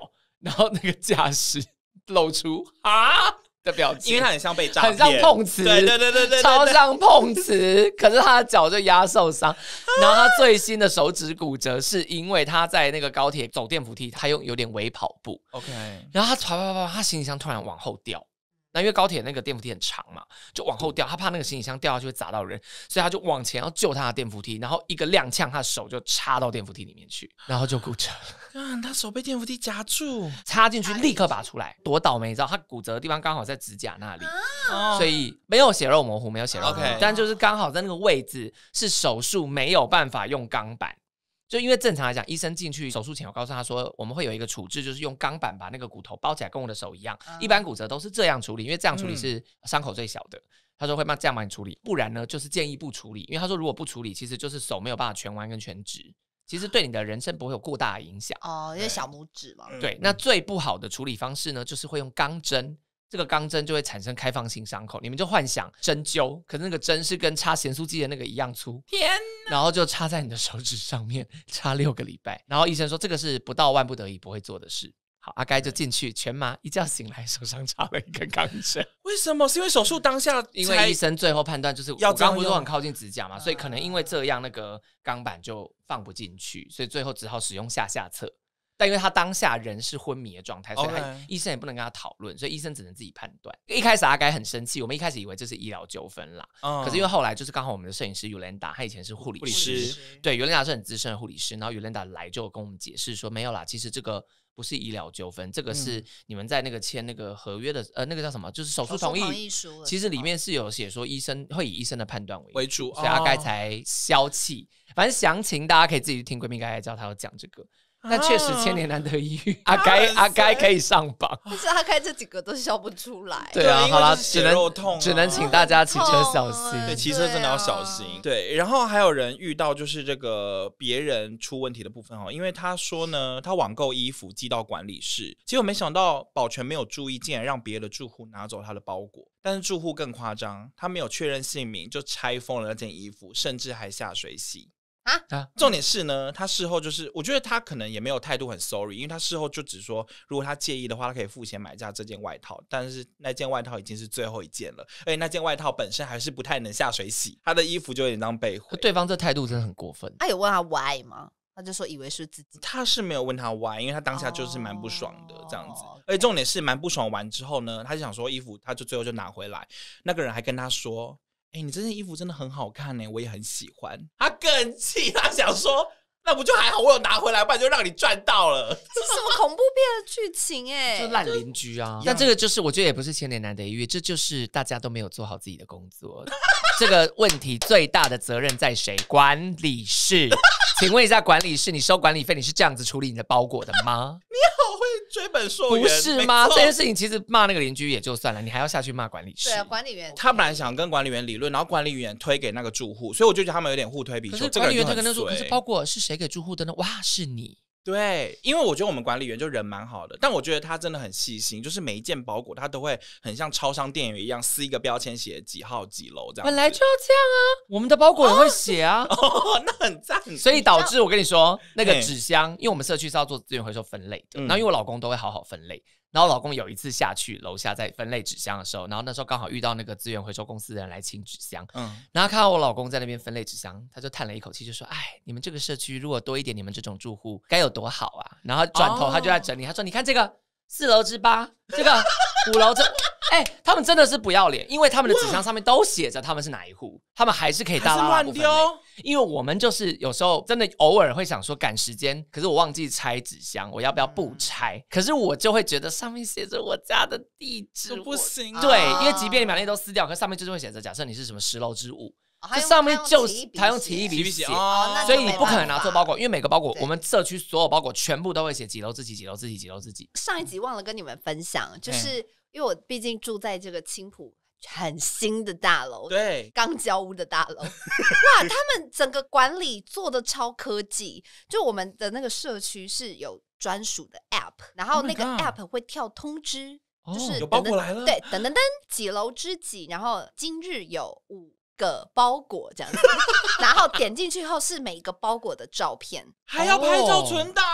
然后那个驾驶露出啊的表情， 因为他很像被诈骗， 很像碰瓷， 对， 超像碰瓷。可是他的脚就压受伤，然后他最新的手指骨折，是因为他在那个高铁走电扶梯，他有点微跑步 ，OK， 然后他跑，他行李箱突然往后掉。那因为高铁那个电扶梯很长嘛，就往后掉，他怕那个行李箱掉下去会砸到人，所以他就往前要救他的电扶梯，然后一个踉跄，他的手就插到电扶梯里面去，然后就骨折了。 他手被电扶梯夹住， 插进去立刻拔出来，多倒霉！你知道他骨折的地方刚好在指甲那里， 哦所以没有血肉模糊，没有血肉模糊 OK 但就是刚好在那个位置是手术没有办法用钢板。就因为正常来讲，医生进去手术前，我告诉他说，我们会有一个处置，就是用钢板把那个骨头包起来，跟我的手一样。一般骨折都是这样处理，因为这样处理是伤口最小的。他说会这样帮你处理，不然呢就是建议不处理，因为他说如果不处理，其实就是手没有办法全弯跟全直，其实对你的人生不会有过大的影响。 哦，因为小拇指嘛。 对，那最不好的处理方式呢，就是会用钢针。这个钢针就会产生开放性伤口，你们就幻想针灸，可是那个针是跟插咸酥鸡的那个一样粗， 天哪！ 然后就插在你的手指上面，插6个礼拜。然后医生说这个是不到万不得已不会做的事。好，阿该就进去全麻，一觉醒来手上插了一根钢针。 为什么？是因为手术当下， 因为医生最后判断就是我刚刚不是说很靠近指甲嘛，所以可能因为这样那个钢板就放不进去，所以最后只好使用下侧。但因为他当下人是昏迷的状态，所以医生也不能跟他讨论，所以医生只能自己判断。一开始阿该很生气，我们一开始以为这是医疗纠纷啦，可是因为后来就是刚好我们的摄影师 Yolanda， 她以前是护理师，对 Yolanda 是很资深的护理师，然后 Yolanda 来就跟我们解释说，没有啦，其实这个不是医疗纠纷，这个是你们在那个签那个合约的那个叫什么，就是手术同意书，其实里面是有写说医生会以医生的判断为主，所以阿该才消气。反正详情大家可以自己去听闺蜜该知道他有讲这个。但确实千年难得一遇，阿该可以上榜， 但是阿该这几个都笑不出来。 对啊，好啦， 只能请大家骑车小心。 对，骑车真的要小心。对，然后还有人遇到就是这个别人出问题的部分哦，因为他说呢，他网购衣服寄到管理室，结果没想到保全没有注意，竟然让别的住户拿走他的包裹。但是住户更夸张，他没有确认姓名就拆封了那件衣服，甚至还下水洗。重点是呢，他事后就是我觉得他可能也没有态度很 sorry， 因为他事后就只说如果他介意的话他可以付钱买下这件外套，但是那件外套已经是最后一件了，而且那件外套本身还是不太能下水洗，他的衣服就有点当被毁。 对方这态度真的很过分。 他有问他 why 吗？他就说以为是自己，他是没有问他 why， 因为他当下就是蛮不爽的这样子，而且重点是蛮不爽完之后呢，他就想说衣服他就最后就拿回来，那个人还跟他说你这件衣服真的很好看我也很喜欢。他更气，他想说那不就还好我有拿回来，不然就让你赚到了。 这是什么恐怖片的剧情就烂邻居啊。但这个就是我觉得也不是千年难得一遇，这就是大家都没有做好自己的工作。这个问题最大的责任在谁？管理室。请问一下管理室，你收管理费你是这样子处理你的包裹的吗？ 你好会追本溯源。 不是吗？这件事情其实骂那个邻居也就算了，你还要下去骂管理室。 对啊，管理员他本来想跟管理员理论，然后管理员推给那个住户，所以我就觉得他们有点互推皮球。 可是管理员推跟他说，可是包裹是谁给住户的呢？哇，是你。 对，因为我觉得我们管理员就人蛮好的，但我觉得他真的很细心，就是每一件包裹他都会很像超商店员一样撕一个标签写几号几楼这样。 本来就要这样啊，我们的包裹也会写啊。 那很赞。 所以导致我跟你说，那个纸箱，因为我们社区是要做资源回收分类的，然后因为我老公都会好好分类。然后我老公有一次下去楼下在分类纸箱的时候，然后那时候刚好遇到那个资源回收公司的人来清纸箱，然后看到我老公在那边分类纸箱，他就叹了一口气，就说：“哎，你们这个社区如果多一点你们这种住户，该有多好啊！”然后转头他就在整理，他说：“你看这个4楼之8，这个5楼这。”他们真的是不要脸，因为他们的纸箱上面都写着他们是哪一户，他们还是可以大拉拉不分类。因为我们就是有时候真的偶尔会想说赶时间，可是我忘记拆纸箱，我要不要不拆？可是我就会觉得上面写着我家的地址不行。 对，因为即便你把那些都撕掉，可是上面就是会写着，假设你是什么10楼之5。这上面就是他用奇异笔写，所以你不可能拿错包裹，因为每个包裹我们社区所有包裹全部都会写几楼自己几楼自己几楼自己。 上一集忘了跟你们分享，就是因为我毕竟住在这个青埔很新的大楼， 对， 刚交屋的大楼，哇，他们整个管理做的超科技，就我们的那个社区是有专属的 app， 然后那个 app 会跳通知，就是有包裹来了， 对，等几楼之几，然后今日有5个包裹这样子，然后点进去后是每一个包裹的照片， 还要拍照存档。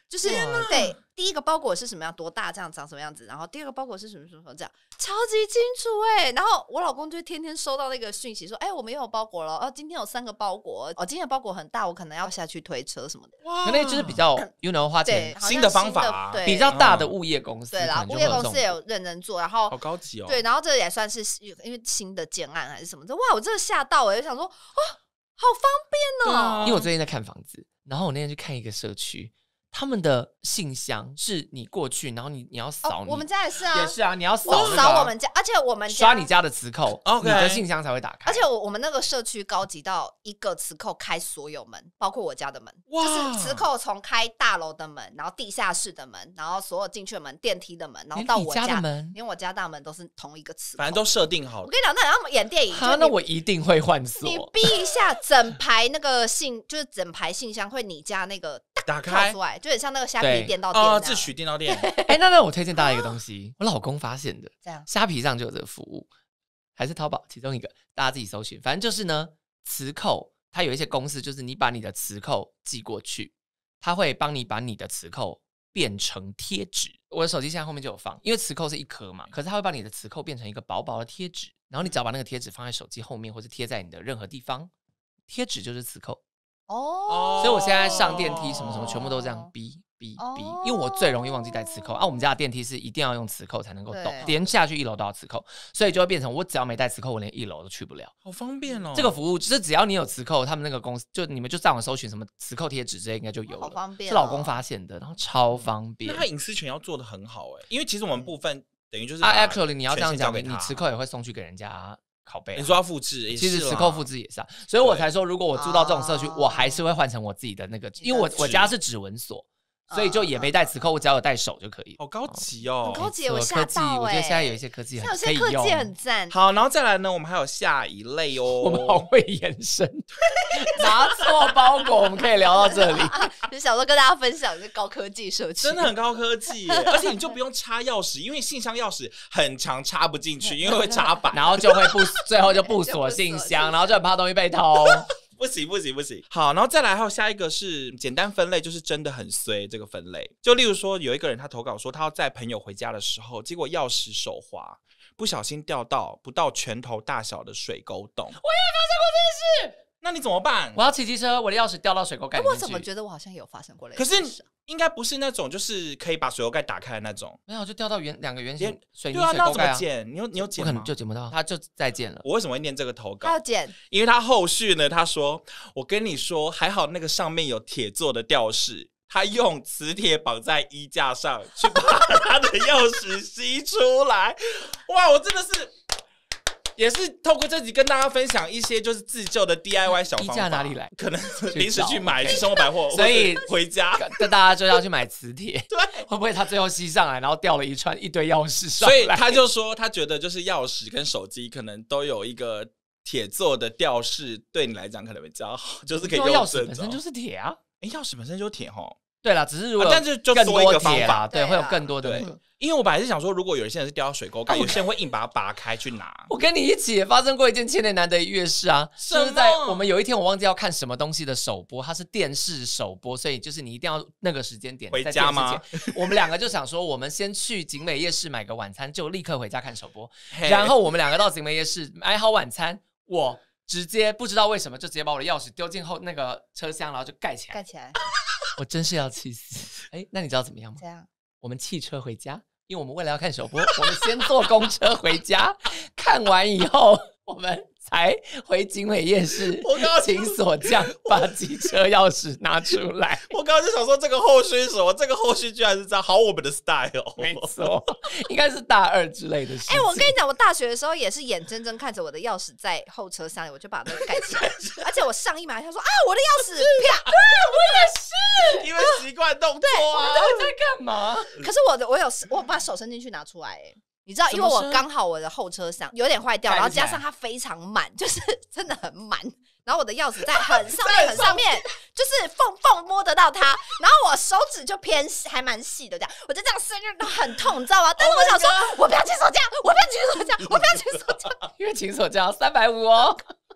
就是对。第一个包裹是什么样多大，这样长什么样子，然后第二个包裹是什么这样，超级清楚然后我老公就天天收到那个讯息说，我们又有包裹了，今天有3个包裹，今天的包裹很大，我可能要下去推车什么的。 哇，那就是比较花钱新的方法对， 比较大的物业公司， 对啦，物业公司也有认真做，然后好高级哦。 对，然后这也算是因为新的建案还是什么的，哇，我真的吓到就想说，好方便哦。 因为我最近在看房子，然后我那天去看一个社区。他们的信箱是你过去，然后你要扫我们家也是啊， 也是啊，你要扫我们家，而且我们家刷你家的磁扣，你的信箱才会打开。 而且我们那个社区高级到一个磁扣开所有门，包括我家的门，就是磁扣从开大楼的门，然后地下室的门，然后所有进去的门、电梯的门，然后到我家的门，连我家大门都是同一个磁扣， 反正都设定好了。 我跟你讲，那好像演电影， 那我一定会换锁。 你逼一下，整排那个就是整排信箱会你家那个打开出来，就很像那个虾皮电到店自取电到店。 那我推荐大家一个东西，我老公发现的， 这样虾皮上就有这个服务，还是淘宝其中一个，大家自己搜寻。反正就是呢，磁扣它有一些公式，就是你把你的磁扣寄过去，它会帮你把你的磁扣变成贴纸。我的手机现在后面就有放，因为磁扣是一颗嘛，可是它会把你的磁扣变成一个薄薄的贴纸，然后你只要把那个贴纸放在手机后面，或是贴在你的任何地方，贴纸就是磁扣。所以我现在上电梯什么什么全部都这样逼，因为我最容易忘记带磁扣我们家的电梯是一定要用磁扣才能够动，连下去1楼都要磁扣，所以就会变成我只要没带磁扣，我连1楼都去不了。 好方便哦！ 这个服务就是只要你有磁扣，他们那个公司就你们就上网搜寻什么磁扣贴纸之类，应该就有了。 好方便， 是老公发现的，然后超方便。 那他隐私权要做得很好因为其实我们部分等于就是 actually 你要这样讲，你磁扣也会送去给人家。拷贝你说要复制， 其实磁扣复制也是所以我才说，如果我住到这种社区，我还是会换成我自己的那个，因为我家是指纹锁，所以就也没带磁扣，我只要有带手就可以。 好高级哦， 很高级，我吓到我觉得现在有一些科技可以用， 科技很赞。 好，然后再来呢，我们还有下一类我们好会延伸，拿错包裹，我们可以聊到这里。 就想说跟大家分享这高科技社区， 真的很高科技而且你就不用插钥匙，因为信箱钥匙很常插不进去，因为会插板， 然后就会最后就不锁信箱，然后就很怕东西被偷。 不行。好，然后再来还有下一个是简单分类，就是真的很衰这个分类。就例如说有一个人他投稿说他要载朋友回家的时候，结果钥匙手滑，不小心掉到不到拳头大小的水沟洞。我也发生过这件事，那你怎么办？ 我要骑机车，我的钥匙掉到水沟盖里面去。 我怎么觉得我好像有发生过类似的事？可是应该不是那种就是可以把水沟盖打开的那种。 没有，就掉到两个圆形水泥水沟盖那怎么捡？你有捡吗？ 不可能就捡不到，他就再见了。 我为什么会念这个投稿？ 他要捡， 因为他后续呢，他说：“我跟你说，还好那个上面有铁做的吊饰，他用磁铁绑在衣架上，去把他的钥匙吸出来。”哇，我真的是。也是透过这集跟大家分享一些就是自救的 DIY 小方法。 衣架哪里来？ 可能临时去买，去生活百货， 所以回家， 大家就要去买磁铁。 对， 会不会他最后吸上来，然后掉了一堆钥匙上来？ 所以他就说，他觉得就是钥匙跟手机可能都有一个铁做的吊饰，对你来讲可能比较好，就是可以用钥匙本身就是铁啊， 钥匙本身就是铁齁。 对啦，只是如果但是就多一个方法， 对，会有更多的。 因为我本来是想说，如果有一些人是掉到水沟盖，有些人会硬把它拔开去拿。 我跟你一起也发生过一件千年难得一遇的事啊，就是在我们有一天我忘记要看什么东西的首播，它是电视首播，所以就是你一定要那个时间点回家吗？ 我们两个就想说，我们先去景美夜市买个晚餐，就立刻回家看首播。然后我们两个到景美夜市买好晚餐，我直接不知道为什么就直接把我的钥匙丢进那个车厢，然后就盖起来。我真是要气死！那你知道怎么样吗？ 这样， 我们弃车回家，因为我们为了要看首播，我们先坐公车回家，看完以后，我们才回景美夜市，请锁匠把机车钥匙拿出来。 我刚刚就想说，这个后续是什么？这个后续居然是这样，好我们的 style。 没错，应该是大2之类的事情。 我跟你讲，我大学的时候也是眼睁睁看着我的钥匙在后车厢里，我就把那个盖起来。而且我上一秒他说我的钥匙，对， 我也是， 因为习惯动作我们都在干嘛？ 可是我把手伸进去拿出来你知道，因为我刚好我的后车厢有点坏掉，然后加上它非常满，就是真的很满。然后我的钥匙在很上面，就是缝摸得到它。然后我手指就偏还蛮细的，这样我就这样伸就很痛，你知道吗？但是我想说，我不要骑手架，我不要骑手架，我不要骑手架， 因为骑手架要350哦。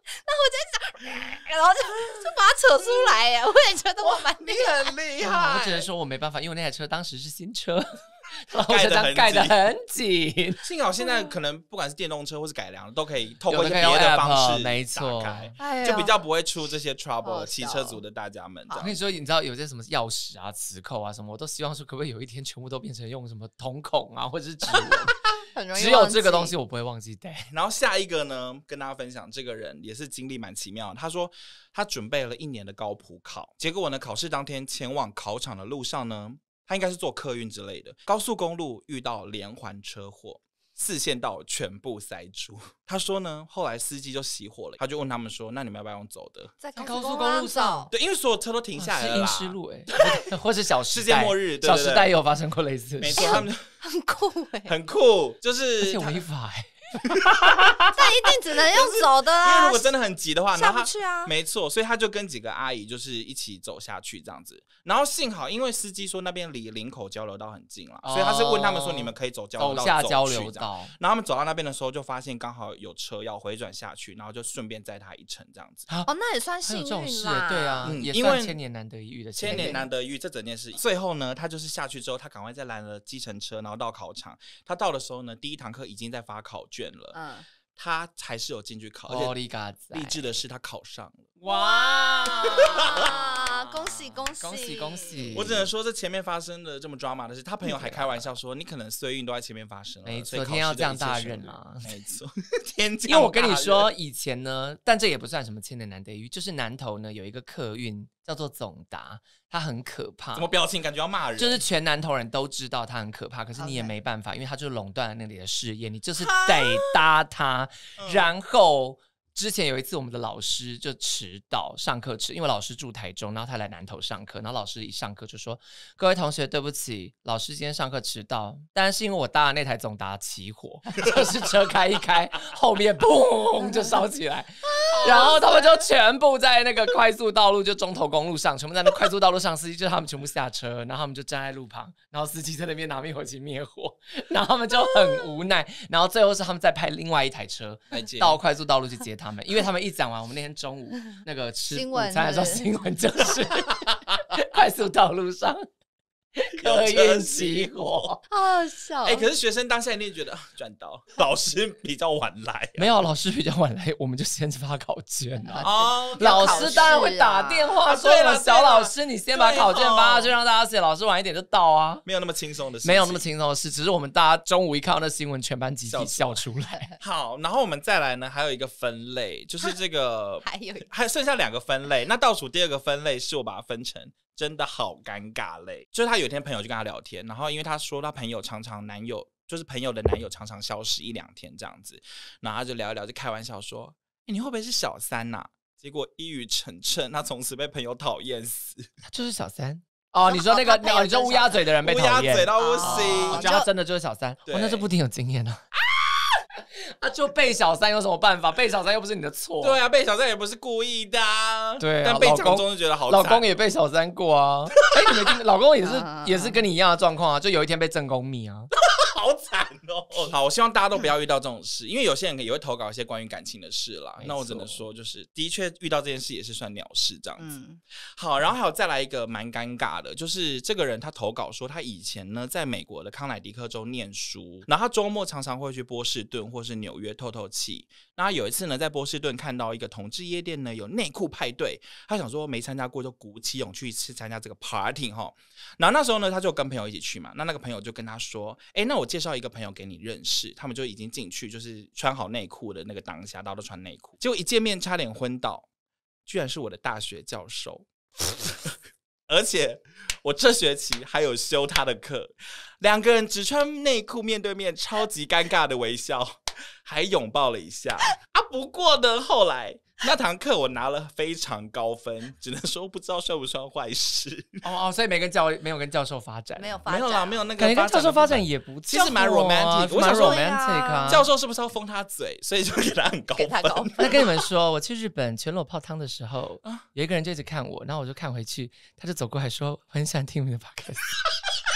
然后就把它扯出来耶，我也觉得我蛮厉害。 你很厉害。 我只能说我没办法，因为那台车当时是新车，然后车厢盖得很紧。 幸好现在可能不管是电动车或是改良的，都可以透过一些有的可以用别的方 app， 式没错打开， 哎呦就比较不会出这些 trouble 好笑骑车族的大家们这样。 我跟你说，你知道有些什么钥匙啊、磁扣啊什么，我都希望说可不可以有一天全部都变成用什么瞳孔啊，或者是指纹。 很容易只有这个东西我不会忘记带。 然后下一个呢，跟大家分享，这个人也是经历蛮奇妙的。他说他准备了1年的高普考，结果呢，考试当天前往考场的路上呢，他应该是坐客运之类的，高速公路遇到连环车祸。4线道全部塞住。他说呢，后来司机就熄火了，他就问他们说：“那你们要不要用走的？” 在高速公路上， 对，因为所有车都停下来了啦。 是阴湿路或是小时世界末日，对小时代也有发生过类似的事。 没错，他们很酷很酷，就是而且违法但一定只能用走的啊！ 因为如果真的很急的话， 下不去啊。 没错，所以他就跟几个阿姨就是一起走下去这样子。然后幸好，因为司机说那边离林口交流道很近了，所以他是问他们说：“你们可以走交流道走下交去流道。” 然后他们走到那边的时候，就发现刚好有车要回转下去，然后就顺便载他一程这样子。 哦，那也算幸运啦。 对啊，也因为千年难得一遇的千年难得一遇这整件事。最后呢，他就是下去之后，他赶快再拦了计程车，然后到考场。他到的时候呢，第一堂课已经在发考卷了。他还是有进去考，而且励志的是他考上了。 哇！ 恭喜恭喜恭喜恭喜！ 我只能说，这前面发生的这么抓马的事，他朋友还开玩笑说：“你可能岁运都在前面发生了。” 没错，天要降大任啊！ 没错，天降大任。 因为我跟你说，以前呢，但这也不算什么千年难得一遇，就是南投呢有一个客运叫做总达，它很可怕。 怎么表情感觉要骂人？ 就是全南投人都知道它很可怕，可是你也没办法，因为它就是垄断了那里的事业，你就是得搭它。然后之前有一次我们的老师就迟到上课迟，因为老师住台中，然后他来南投上课，然后老师一上课就说：“各位同学，对不起，老师今天上课迟到，但是因为我搭的那台总达起火，就是车开一开，后面砰就烧起来。”然后他们就全部在那个快速道路，就中投公路上，全部在那快速道路上，司机就他们全部下车，然后他们就站在路旁，然后司机在那边拿灭火器灭火，然后他们就很无奈，然后最后是他们再派另外一台车到快速道路去接他们，因为他们一讲完，我们那天中午那个吃午餐的时候，新闻就是快速道路上客运起火， 好笑。 可是学生当下一定觉得赚到，老师比较晚来。 没有，老师比较晚来，我们就先发考卷啊。 哦， 老师当然会打电话说：“小老师，你先把考卷发下去，让大家写。老师晚一点就到啊。” 没有那么轻松的事， 没有那么轻松的事，只是我们大家中午一看到那新闻，全班集体笑出来。 好，然后我们再来呢，还有一个分类，就是这个还剩下2个分类。那倒数第2个分类是我把它分成真的好尴尬类，就是他有一天朋友就跟他聊天，然后因为他说他朋友常常就是朋友的男友常常消失1-2天这样子，然后他就聊一聊，就开玩笑说：“你会不会是小三啊？”结果一语成谶，他从此被朋友讨厌死。 他就是小三哦，你说那个，你说乌鸦嘴的人被讨厌， 乌鸦嘴到不行， 我觉得他真的就是小三。那这部挺有经验的。就被小三有什么办法？被小三又不是你的错。 对啊，被小三也不是故意的。 对， 但被讲中就觉得好惨。 老公也被小三过啊。你没听？老公也是跟你一样的状况啊，就有一天被正宫密啊。 好惨哦！好，我希望大家都不要遇到这种事，因为有些人也会投稿一些关于感情的事啦。那我只能说，就是的确遇到这件事也是算鸟事这样子。好，然后还有再来一个蛮尴尬的，就是这个人他投稿说，他以前呢在美国的康乃狄克州念书，然后他周末常常会去波士顿或是纽约透透气。那有一次呢，在波士顿看到一个同志夜店呢有内裤派对，他想说没参加过，就鼓起勇气去参加这个 party 哈。然后那时候呢，他就跟朋友一起去嘛，那个朋友就跟他说：“那我介绍一个朋友给你认识。”他们就已经进去，就是穿好内裤的那个当下，大家都穿内裤，结果一见面差点昏倒，居然是我的大学教授。而且我这学期还有修他的课，2个人只穿内裤面对面，超级尴尬的微笑，还拥抱了一下啊。不过呢，后来那堂课我拿了非常高分，只能说不知道算不算坏事。 所以没有跟教授发展， 没有啦，没有那个跟教授发展也不错， 其实蛮 romantic， 蛮 romantic 啊。 教授是不是要封他嘴，所以就给他很高分？ 那跟你们说，我去日本全裸泡汤的时候，有一个人就一直看我，然后我就看回去，他就走过来说：“我很喜欢听你们的 podcast。”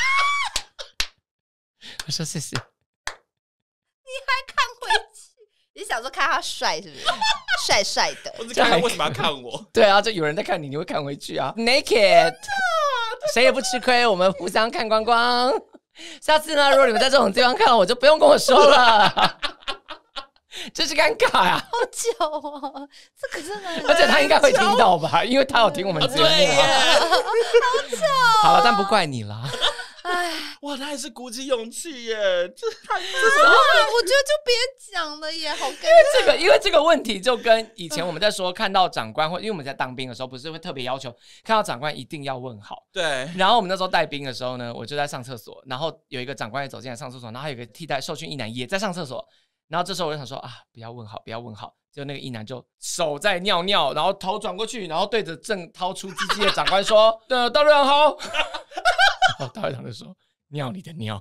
我说谢谢。 你还看回去？ 你想说看他帅是不是？帅帅的， 我只看看为什么要看我？ 对啊，就有人在看你，你会看回去啊。Naked， 谁也不吃亏，我们互相看光光。下次呢，如果你们在这种地方看到我，就不用跟我说了。真是尴尬呀！ 好久哦，这个真的很， 而且他应该会听到吧，因为他有听我们节目啊。 好久。 好了，但不怪你啦。 哎， 哇，他也是鼓起勇气耶！ 我觉得就别讲了耶，好尴尬。 因为这个问题就跟以前我们在说看到长官，或因为我们在当兵的时候，不是会特别要求看到长官一定要问好。 对。 然后我们那时候带兵的时候呢，我就在上厕所，然后有一个长官也走进来上厕所，然后还有一个替代受训役男也在上厕所。然后这时候我就想说啊，不要问好，不要问好。就那个役男就手在尿尿，然后头转过去，然后对着正掏出鸡鸡的长官说：“大队长好。”然后大队长就说：“尿你的尿。”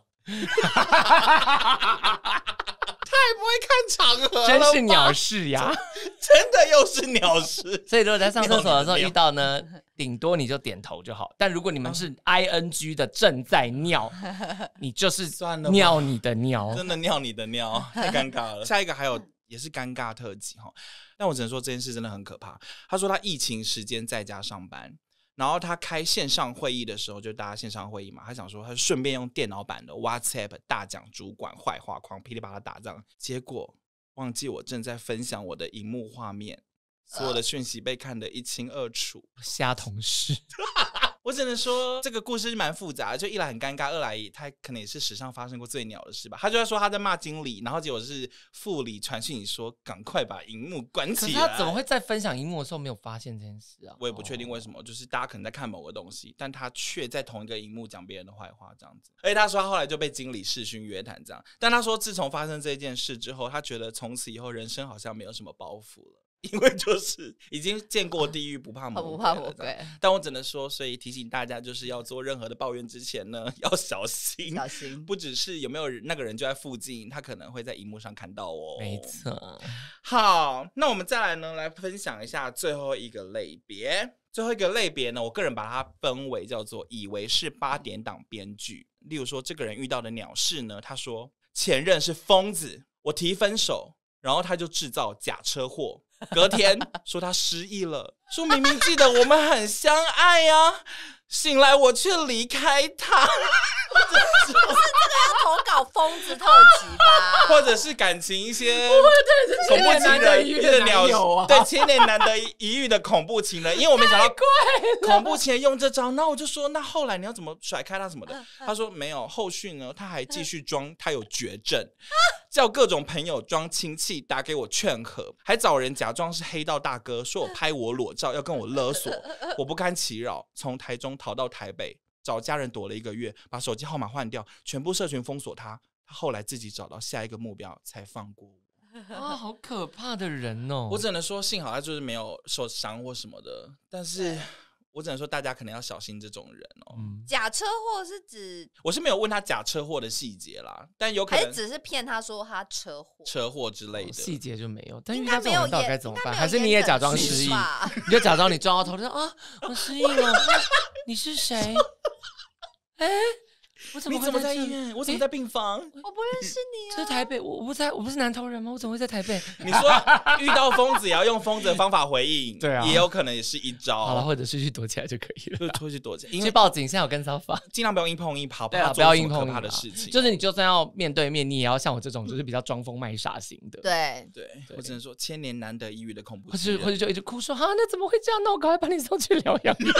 太不会看场合了， 真是鸟事呀！ 真的又是鸟事。 所以如果在上厕所的时候遇到呢，顶多你就点头就好。但如果你们是 ING 的正在尿，你就是尿你的尿， 真的尿你的尿，太尴尬了。下一个还有也是尴尬特辑哈，但我只能说这件事真的很可怕。他说他疫情时间在家上班。然后他开线上会议的时候，就大家线上会议嘛，他想说他顺便用电脑版的 WhatsApp 大讲主管坏话，狂噼里啪啦打仗，结果忘记我正在分享我的荧幕画面，所有的讯息被看得一清二楚。 瞎同事。 我只能说这个故事蛮复杂的，就一来很尴尬，二来他可能也是史上发生过最鸟的事吧。他就在说他在骂经理，然后结果是副理传讯说赶快把荧幕关起来。 可是他怎么会在分享荧幕的时候没有发现这件事啊？ 我也不确定为什么，就是大家可能在看某个东西，但他却在同一个荧幕讲别人的坏话这样子。而且他说他后来就被经理视讯约谈这样，但他说自从发生这件事之后，他觉得从此以后人生好像没有什么包袱了。因为就是已经见过地狱不怕魔鬼，但我只能说，所以提醒大家，就是要做任何的抱怨之前呢，要小心， 小心， 不只是有没有那个人就在附近，他可能会在荧幕上看到哦。 没错。 好，那我们再来呢，来分享一下最后一个类别。最后一个类别呢，我个人把它分为叫做以为是8点档编剧。例如说，这个人遇到的鸟事呢，他说前任是疯子，我提分手，然后他就制造假车祸。隔天说他失忆了，说明明记得我们很相爱呀，醒来我却离开他。 不是这个要投稿疯子特辑吧？ 或者是感情一些恐怖情人遇的鸟友啊， 对，千年难得一遇的恐怖情人。因为我没想到恐怖情人用这招，那我就说那后来你要怎么甩开他什么的？他说没有，后续呢他还继续装他有绝症，叫各种朋友装亲戚打给我劝和，还找人假装是黑道大哥，说我拍我裸照要跟我勒索，我不堪其扰，从台中逃到台北。找家人躲了1个月，把手机号码换掉，全部社群封锁他。他后来自己找到下一个目标，才放过我。 啊，好可怕的人哦！ 我只能说，幸好他就是没有受伤或什么的，但是我只能说大家可能要小心这种人哦。 假车祸是指我是没有问他假车祸的细节啦，但有可能还是只是骗他说他车祸之类的细节就没有。但遇到这种人到底该怎么办？还是你也假装失忆？你就假装你撞到头，说啊，我失忆了，你是谁？哎，我怎么会在医院？我怎么在病房？ 我不认识你啊！ 这是台北，我不是南投人吗？我怎么会在台北？ 你说遇到疯子也要用疯子的方法回应，对啊，也有可能也是一招。 好了，或者是去躲起来就可以了， 就去躲起来， 去报警。现在有跟骚法， 尽量不要硬碰硬，不要硬碰硬他的事情。 就是你就算要面对面，你也要像我这种就是比较装疯卖傻型的。 对， 我只能说千年难得一遇的恐怖。 或者就一直哭说哈，那怎么会这样？那我赶快把你送去疗养院。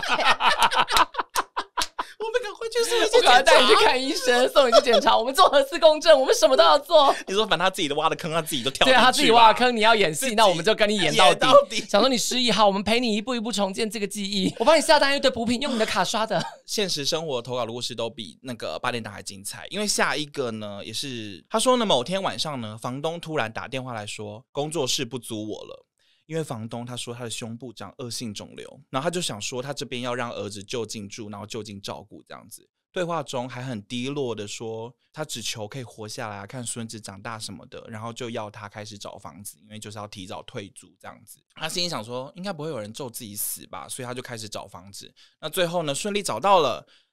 我们赶快去送你去检查， 我赶快带你去看医生，送你去检查。我们做核磁共振，我们什么都要做。 你说反正他自己挖的坑，他自己都跳进去。 对啊，他自己挖的坑，你要演戏，那我们就跟你演到底。想说你失忆，好，我们陪你一步一步重建这个记忆。我帮你下单一堆补品，用你的卡刷的。 现实生活投稿的故事都比那个8点档还精彩，因为下一个呢，也是他说呢，某天晚上呢，房东突然打电话来说，工作室不租我了。因为房东他说他的胸部长恶性肿瘤，然后他就想说他这边要让儿子就近住，然后就近照顾这样子。对话中还很低落的说他只求可以活下来看孙子长大什么的，然后就要他开始找房子，因为就是要提早退租这样子。他心里想说应该不会有人咒自己死吧，所以他就开始找房子。那最后呢顺利找到了，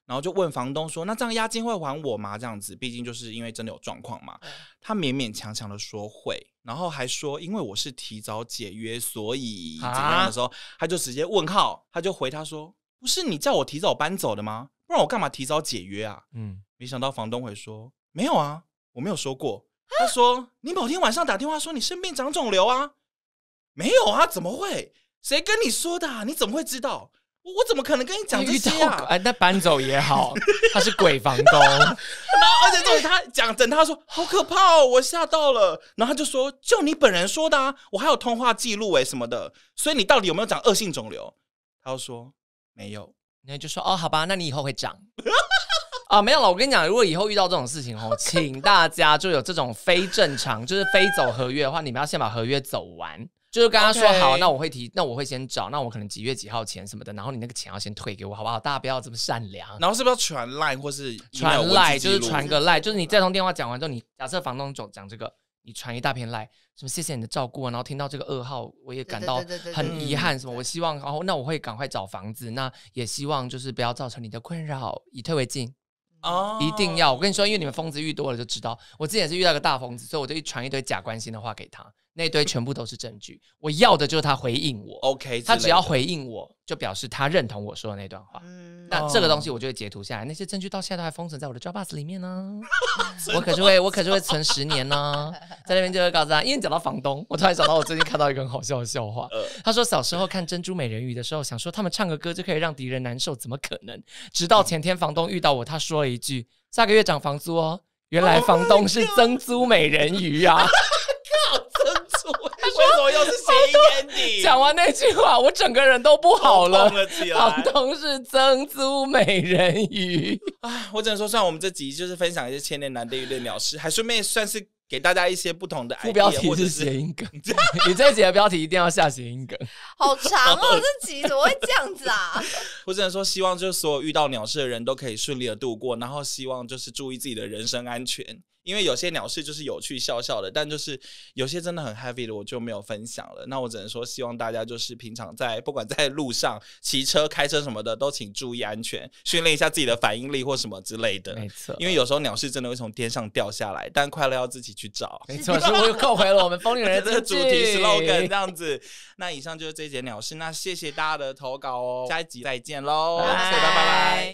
然后就问房东说：“那这样押金会还我吗？”这样子，毕竟就是因为真的有状况嘛。他勉勉强强的说会，然后还说因为我是提早解约，所以怎样的时候，他就直接问号，他就回他说：“不是你叫我提早搬走的吗？不然我干嘛提早解约啊？”没想到房东会说：“没有啊，我没有说过。”他说：“你某天晚上打电话说你生病长肿瘤啊？”没有啊，怎么会？谁跟你说的啊？你怎么会知道？我怎么可能跟你讲这些啊？ 那搬走也好，他是鬼房东。然后而且重点他讲，等他说好可怕哦，我吓到了。然后他就说，就你本人说的啊，我还有通话记录什么的，所以你到底有没有长恶性肿瘤？他就说没有。 那就说哦，好吧，那你以后会长。没有了。我跟你讲，如果以后遇到这种事情请大家就有这种非正常，就是非走合约的话，你们要先把合约走完。就是跟他说好，那我会先找，那我可能几月几号钱什么的，然后你那个钱要先退给我，好不好？大家不要这么善良。 然后是不是要传 LINE 或是传 LINE， 就是传个 LINE， 就是你这通电话讲完之后，你假设房东讲这个，你传一大片 LINE， 什么谢谢你的照顾啊，然后听到这个噩耗，我也感到很遗憾，什么我希望，然后那我会赶快找房子，那也希望就是不要造成你的困扰，以退为进。一定要！我跟你说，因为你们疯子遇多了就知道。我之前也是遇到一个大疯子，所以我就传一堆假关心的话给他，那一堆全部都是证据。我要的就是他回应我 ，OK， 他只要回应我，就表示他认同我说的那段话。那这个东西我就会截图下来，那些证据到现在都还封存在我的 Dropbox 里面呢。我可是会存10年呢，在那边就会告诉他。因为你讲到房东，我突然想到我最近看到一个很好笑的笑话。他说小时候看《珍珠美人鱼》的时候，想说他们唱个歌就可以让敌人难受，怎么可能？直到前天房东遇到我，他说了一句：“下个月涨房租哦。”原来房东是增租美人鱼啊！ 靠，增租，为什么又是谐音 ending？ 讲完那句话，我整个人都不好了。房东是增租美人鱼。 我只能说，虽然我们这集就是分享一些千年难得一遇的鸟事，还顺便算是给大家一些不同的 idea， 副标题是谐音梗。你这一集的标题一定要下谐音梗。 好长哦，这集怎么会这样子啊？ 我只能说，希望就是所有遇到鸟事的人都可以顺利的度过，然后希望就是注意自己的人身安全。因为有些鸟事就是有趣笑笑的，但就是有些真的很 heavy 的，我就没有分享了。那我只能说，希望大家就是平常不管在路上骑车、开车什么的，都请注意安全，训练一下自己的反应力或什么之类的。 没错， 因为有时候鸟事真的会从天上掉下来，但快乐要自己去找。 没错，是我又扣回了我们疯女人这个主题 slogan 这样子。那以上就是这一节鸟事，那谢谢大家的投稿哦，下一集再见喽，拜拜。